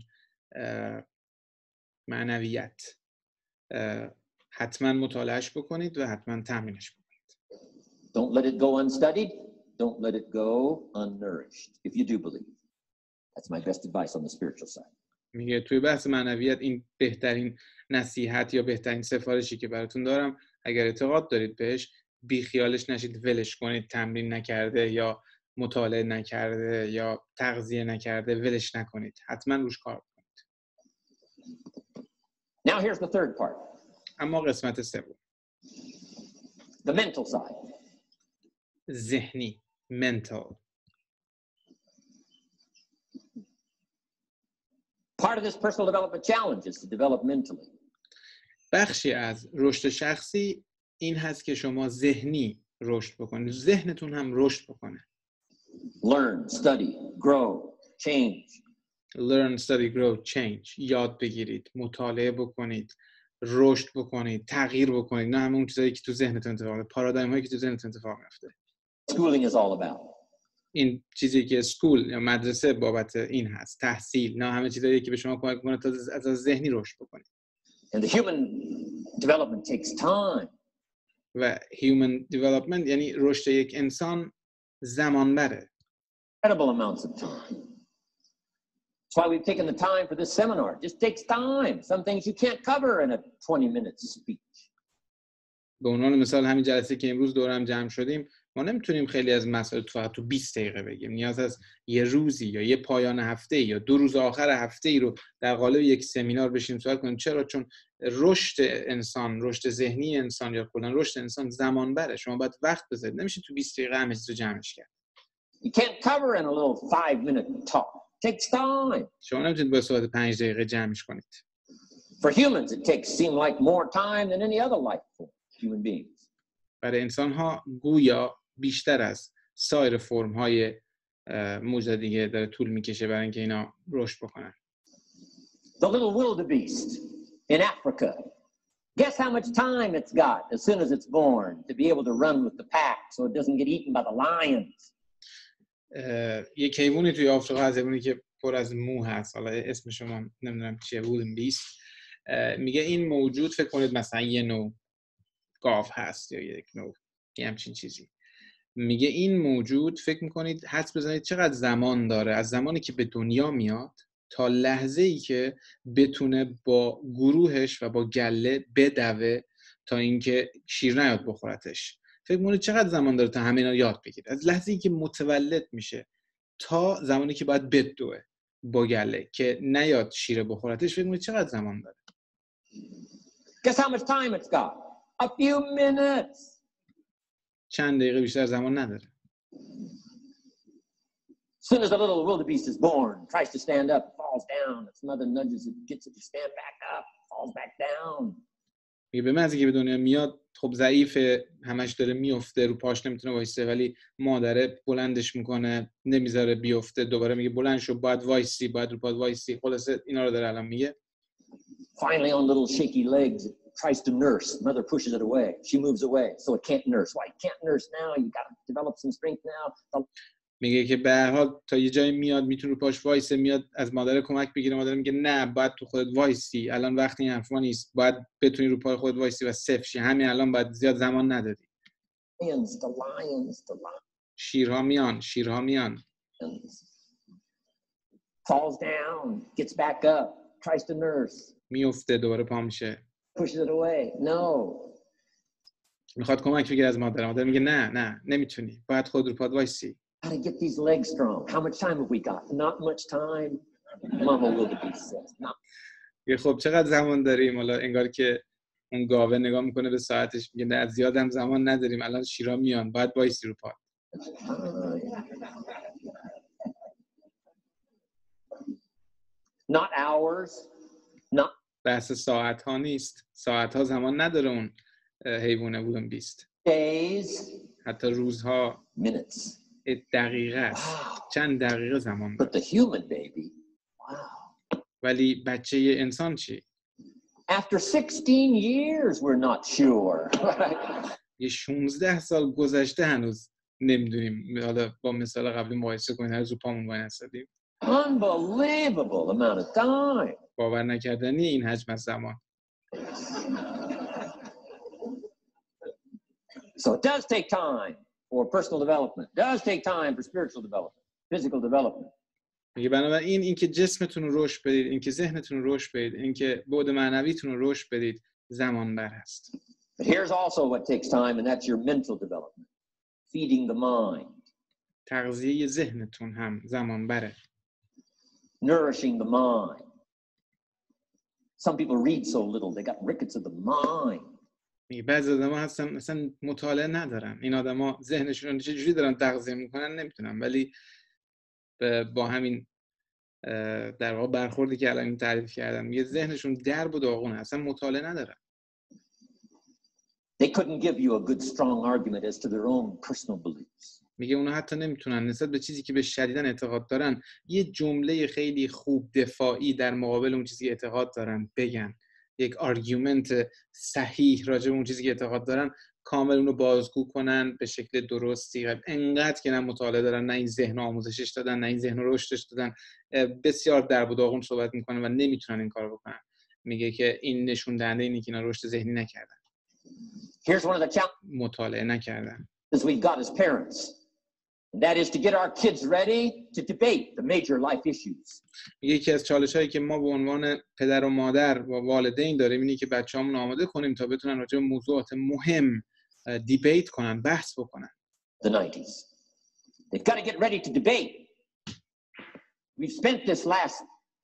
معنویت، حتما مطالعهش بکنید و حتما تمرینش بکنید. Don't let it go unstudied. Don't let it go unnourished. If you do believe. That's my best advice on the spiritual side. میگه توی بحث معنویت این بهترین نصیحت یا بهترین سفارشی که براتون دارم، اگر اعتقاد دارید بهش، بی خیالش نشید، ولش کنید، تمرین نکرده یا مطالعه نکرده یا تغذیه نکرده ولش نکنید، حتما روش کار کنید. Now here's the third part. اما قسمت سوم، The mental side. ذهنی، mental. Part of this personal development challenge is to develop mentally. بخشی از رشد شخصی این هست که شما ذهنی رشد بکنید، ذهنتون هم رشد بکنه. Learn, study, grow, change. Learn, study, grow, change. یاد بگیرید، مطالعه بکنید، رشد بکنید، تغییر بکنید. نه همون چیزایی که تو ذهنتون اتفاق میفته، پارادایم هایی که تو ذهنتون اتفاق میفته. Schooling is all about. این چیزی که اسکول یا مدرسه بابت این هست، تحصیل، نه همه چیزایی که به شما کمک می‌کنه تا از ذهنی رشد بکنید. And the human development takes time. و human development یعنی رشد یک انسان زمان بره. Incredible amounts of time. That's why we've taken the time for this seminar. It just takes time. Some things you can't cover in a 20-minute speech. به عنوان مثال همین جلسه که امروز دور هم جمع شدیم، ما نمیتونیم خیلی از مسائل فقط تو 20 دقیقه بگیم. نیاز است یه روزی یا یه پایان هفته یا 2 روز آخر هفته ای رو در قالب یک سمینار بشیم صحبت کنیم. چرا؟ چون رشد انسان، رشد ذهنی انسان یا کلا رشد انسان زمان بره. شما باید وقت بذارید. نمیشه تو 20 دقیقه همه چیز رو جمعش کرد. You can't cover in a little 5-minute talk. It takes time. شما نمیتونید با صحبت 5 دقیقه جمعش کنید. For humans it seem like more time than any other life form, human beings. برای انسان‌ها گویا بیشتر از سایر فرم‌های موجود دیگه داره طول میکشه برای اینکه اینا رشد بکنن. The little wildebeest in Africa. Guess how much time it's got as soon as it's born to be able to run with the pack so it doesn't get eaten by the lions. یک حیوانی توی آفریقا از حیوانی که پر از مو هست، حالا اسم شما نمیدونم چیه، wildebeest، میگه این موجود فکر کنید مثلا یه نوع گاو هست یا یک نوع یه همچین چیزی. میگه این موجود فکر میکنید حدس بزنید چقدر زمان داره از زمانی که به دنیا میاد تا لحظه ای که بتونه با گروهش و با گله بدوه تا اینکه شیر نیاد بخورتش. فکر میکنید چقدر زمان داره تا همه اینا یاد بگیره؟ از لحظه ای که متولد میشه تا زمانی که باید بدوه با گله که نیاد شیر بخورتش، فکر میکنید چقدر زمان داره؟ Guess how much time it's got? A few minutes. چند دقیقه بیشتر زمان نداره. As soon as the little wildebeest is born, tries to stand up, falls down. Its mother nudges it, gets it to stand back up, falls back down. میگه به محضی که به دنیا میاد خب ضعیفه، همش داره میفته، رو پاش نمیتونه وایسه، ولی مادره بلندش میکنه، نمیذاره بیفته، دوباره میگه بلند شو، باید وایسی، باید رو پات وایسی. خلاصه اینا رو داره الان میگه. Finally on little shaky legs, it tries to nurse. Mother pushes it away. She moves away, so it can't nurse. Why? You can't nurse now. You got to develop some strength now. میگه که به هر حال تا یه جایی میاد میتونه رو پاش وایسه، میاد از مادر کمک بگیره، مادر میگه نه، باید تو خودت وایسی، الان وقت این حرفا نیست، باید بتونی رو پای خودت وایسی و صفر شی، همین الان باید، زیاد زمان نداری. شیرها میان، شیرها میان. Falls down, gets back up, tries to nurse. میفته، دوباره پا میشه. Pushes it away. No. میخواد کمک بگیره از مادر، مادر میگه نه نمیتونی، باید خود رو پات وایسی. How to get these legs strong? How much time have we got? Not much time. Mama wildebeest says. Not. خب چقدر زمان داریم؟ حالا انگار که اون گاوه نگاه میکنه به ساعتش، میگه نه زیاد هم زمان نداریم، الان شیرا میان، باید وایسی رو پات. Not hours. Not. بحث ساعت ها نیست، ساعت ها زمان نداره اون حیوان wildebeest. Days. حتی روزها. Minutes. دقیقه است. چند دقیقه زمان داره. But the human baby. Wow. ولی بچه انسان چی؟ After 16 years we're not sure. یه 16 سال گذشته هنوز نمیدونیم. حالا با مثال قبلی مقایسه کنید، هنوز رو پامون وایسادیم. Unbelievable amount of time. باور نکردنی این حجم از زمان. So it does take time for personal development. It does take time for spiritual development, physical development. میگه بنابراین اینکه جسمتون رو رشد بدید، اینکه ذهنتون رو رشد بدید، اینکه بعد معنویتون رو رشد بدید زمان بر هست. But here's also what takes time, and that's your mental development, feeding the mind, تغذیه ذهنتون هم زمان بره. nourishing the mind. Some people read so little, they got rickets of the mind. بعضی آدم‌ها هستن اصلا مطالعه ندارن. این آدم‌ها ذهنشون رو چجوری دارن تغذیه میکنن نمیتونن، ولی با همین در واقع برخوردی که الان تعریف کردم میگه ذهنشون درب و داغونه، اصلا مطالعه ندارن. They couldn't give you a good strong argument as to their own personal beliefs. میگه اونا حتی نمیتونن نسبت به چیزی که به شدیداً اعتقاد دارن یه جمله خیلی خوب دفاعی در مقابل اون چیزی که اعتقاد دارن بگن، یک آرگومنت صحیح راجع به اون چیزی که اعتقاد دارن کامل اونو بازگو کنن به شکل درستی. انقدر که نه مطالعه دارن، نه این ذهن آموزشش دادن، نه این ذهن رشدش دادن، بسیار درب و داغون صحبت میکنن و نمیتونن این کارو بکنن. میگه که این نشون دهنده اینه که اینا رشد ذهنی نکردن. Here's one of the مطالعه نکردن. we've got as parents. That is to get our kids ready to debate the major life issues. یکی از چالش‌هایی که ما به عنوان پدر و مادر و والدین داریم اینه که بچه‌هامون آماده کنیم تا بتونن راجع به موضوعات مهم دیبیت کنن، بحث بکنن. The 90s. They've got to get ready to debate. We've spent this last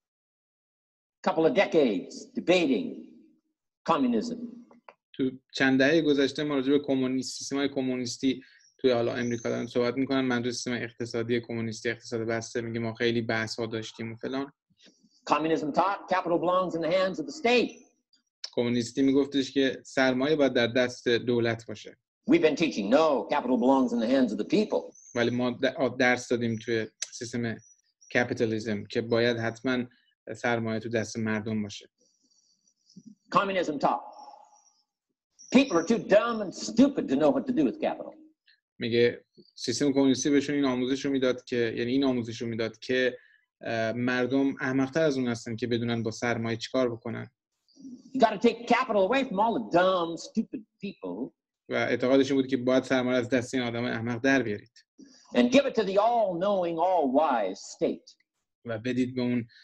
couple of decades debating communism. تو چند دهه گذشته ما راجع به کمونیست، سیستم‌های کمونیستی توی حالا آمریکا دارن صحبت میکنن. من تو سیستم اقتصادی کمونیستی، اقتصاد بسته، میگه ما خیلی بحث‌ها داشتیم و فلان. Communism taught capital belongs in the hands of the state. کمونیستی میگفتش که سرمایه باید در دست دولت باشه. We've been teaching no, capital belongs in the hands of the people. ولی ما درس دادیم توی سیستم کپیتالیسم که باید حتما سرمایه تو دست مردم باشه. Communism taught people are too dumb and stupid to know what to do with capital. میگه سیستم کمونیستی بهشون این آموزش رو میداد که این آموزش رو میداد که مردم احمق‌تر از اون هستن که بدونن با سرمایه چیکار بکنن. You got to take capital away from all the dumb, stupid people. و اعتقادش این بود که باید سرمایه از دست این آدمای احمق در بیارید. And give it to the all-knowing, all-wise state. و بدید به اون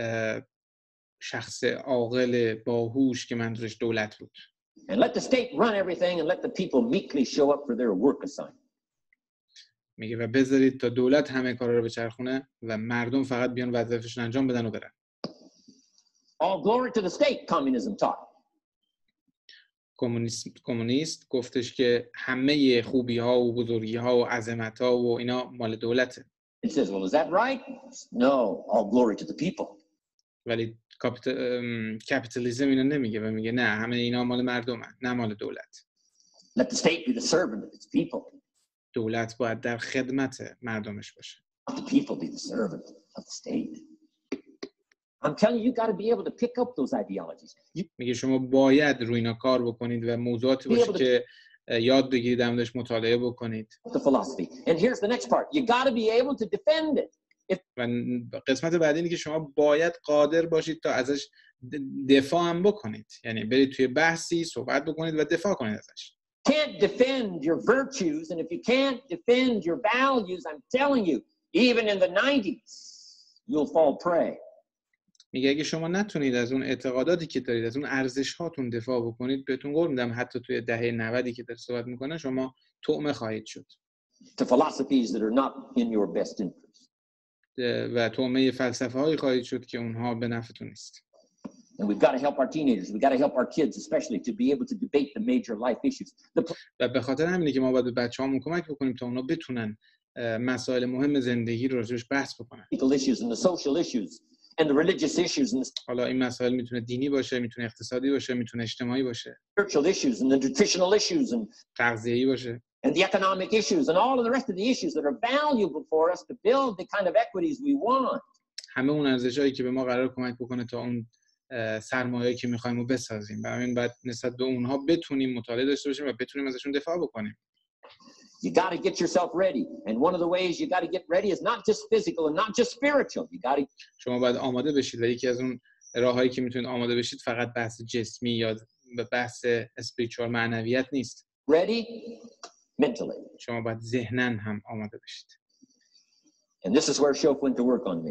شخص عاقل باهوش که منظورش دولت بود. And let the state run everything and let the people meekly show up for their work assignment. میگه و بذارید تا دولت همه کارا رو بچرخونه و مردم فقط بیان وظایفشون انجام بدن و برن. All glory to the state, communism taught. کمونیست گفتش که همه خوبی‌ها و بزرگی‌ها و عظمت‌ها و اینا مال دولته. It says, well, is that right? No, all glory to the people. ولی کپیتالیسم اینو نمیگه و میگه نه، همه اینا مال مردمه، نه مال دولت. Let the state be the servant of its people. دولت باید در خدمت مردمش باشه. Let the people be the servant of the state. I'm telling you, you got to be able to pick up those ideologies. میگه شما باید روی اینا کار بکنید و موضوعاتی باشه که یاد بگیرید، همش مطالعه بکنید. The philosophy. And here's the next part. You got to be able to defend it. و قسمت بعدی اینه که شما باید قادر باشید تا ازش دفاع هم بکنید. یعنی برید توی بحثی صحبت بکنید و دفاع کنید ازش. Can't defend your virtues, and if you can't defend your values, I'm telling you, even in the 90s, you'll fall prey. میگه اگه شما نتونید از اون اعتقاداتی که دارید، از اون ارزش هاتون دفاع بکنید، بهتون قول میدم حتی توی دهه 90 که داره صحبت میکنه شما طعمه خواهید شد. To philosophies that are not in your best interest. و طعمه فلسفه هایی خواهید شد که اونها به نفعتون نیست. And we've got to help our teenagers. We've got to help our kids, especially, to be able to debate the major life issues. و به خاطر همینه که ما باید به بچه‌هامون کمک بکنیم تا اونا بتونن مسائل مهم زندگی رو راجعش بحث بکنن. Issues and the social issues and the religious issues and the حالا این مسائل میتونه دینی باشه، میتونه اقتصادی باشه، میتونه اجتماعی باشه. spiritual issues and the nutritional issues and تغذیه‌ای باشه. and the economic issues and all of the rest of the issues that are valuable for us to build the kind of equities we want. همه اون ارزشایی که به ما قرار کمک بکنه تا اون سرمایه‌ای که می‌خوایم رو بسازیم. و همین بعد نسبت به اونها بتونیم مطالعه داشته باشیم و بتونیم ازشون دفاع بکنیم. You got to get yourself ready. And one of the ways you got to get ready is not just physical and not just spiritual. You got to شما باید آماده بشید و یکی از اون راه‌هایی که میتونید آماده بشید فقط بحث جسمی یا بحث اسپریچوال معنویت نیست. ready mentally. شما باید ذهناً هم آماده بشید. And this is where Shope went to work on me,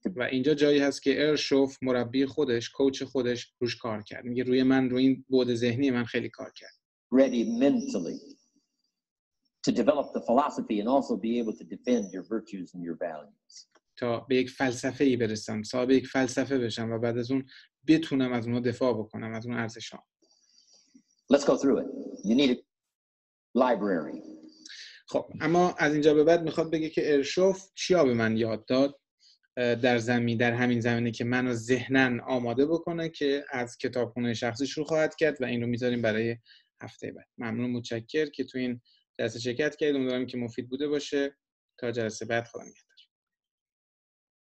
و اینجا جایی هست که ارشوف مربی خودش، کوچ خودش روش کار کرد. میگه روی این بعد ذهنی من خیلی کار کرد. ready mentally to develop the philosophy and also be able to defend your virtues and your values. تا به یک فلسفه‌ای برسم، صاحب یک فلسفه بشم و بعد از اون بتونم از اونها دفاع بکنم، از اون ارزش‌ها. Let's go through it. You need a library. خب اما از اینجا به بعد میخواد بگه که ارشوف چیا به من یاد داد در همین زمینه که منو ذهناً آماده بکنه که از کتابخونه شخصی شروع خواهد کرد و این رو میذاریم برای هفته بعد. ممنون، متشکر که تو این جلسه شرکت کردید. امیدوارم که مفید بوده باشه. تا جلسه بعد، خدا نگهدار.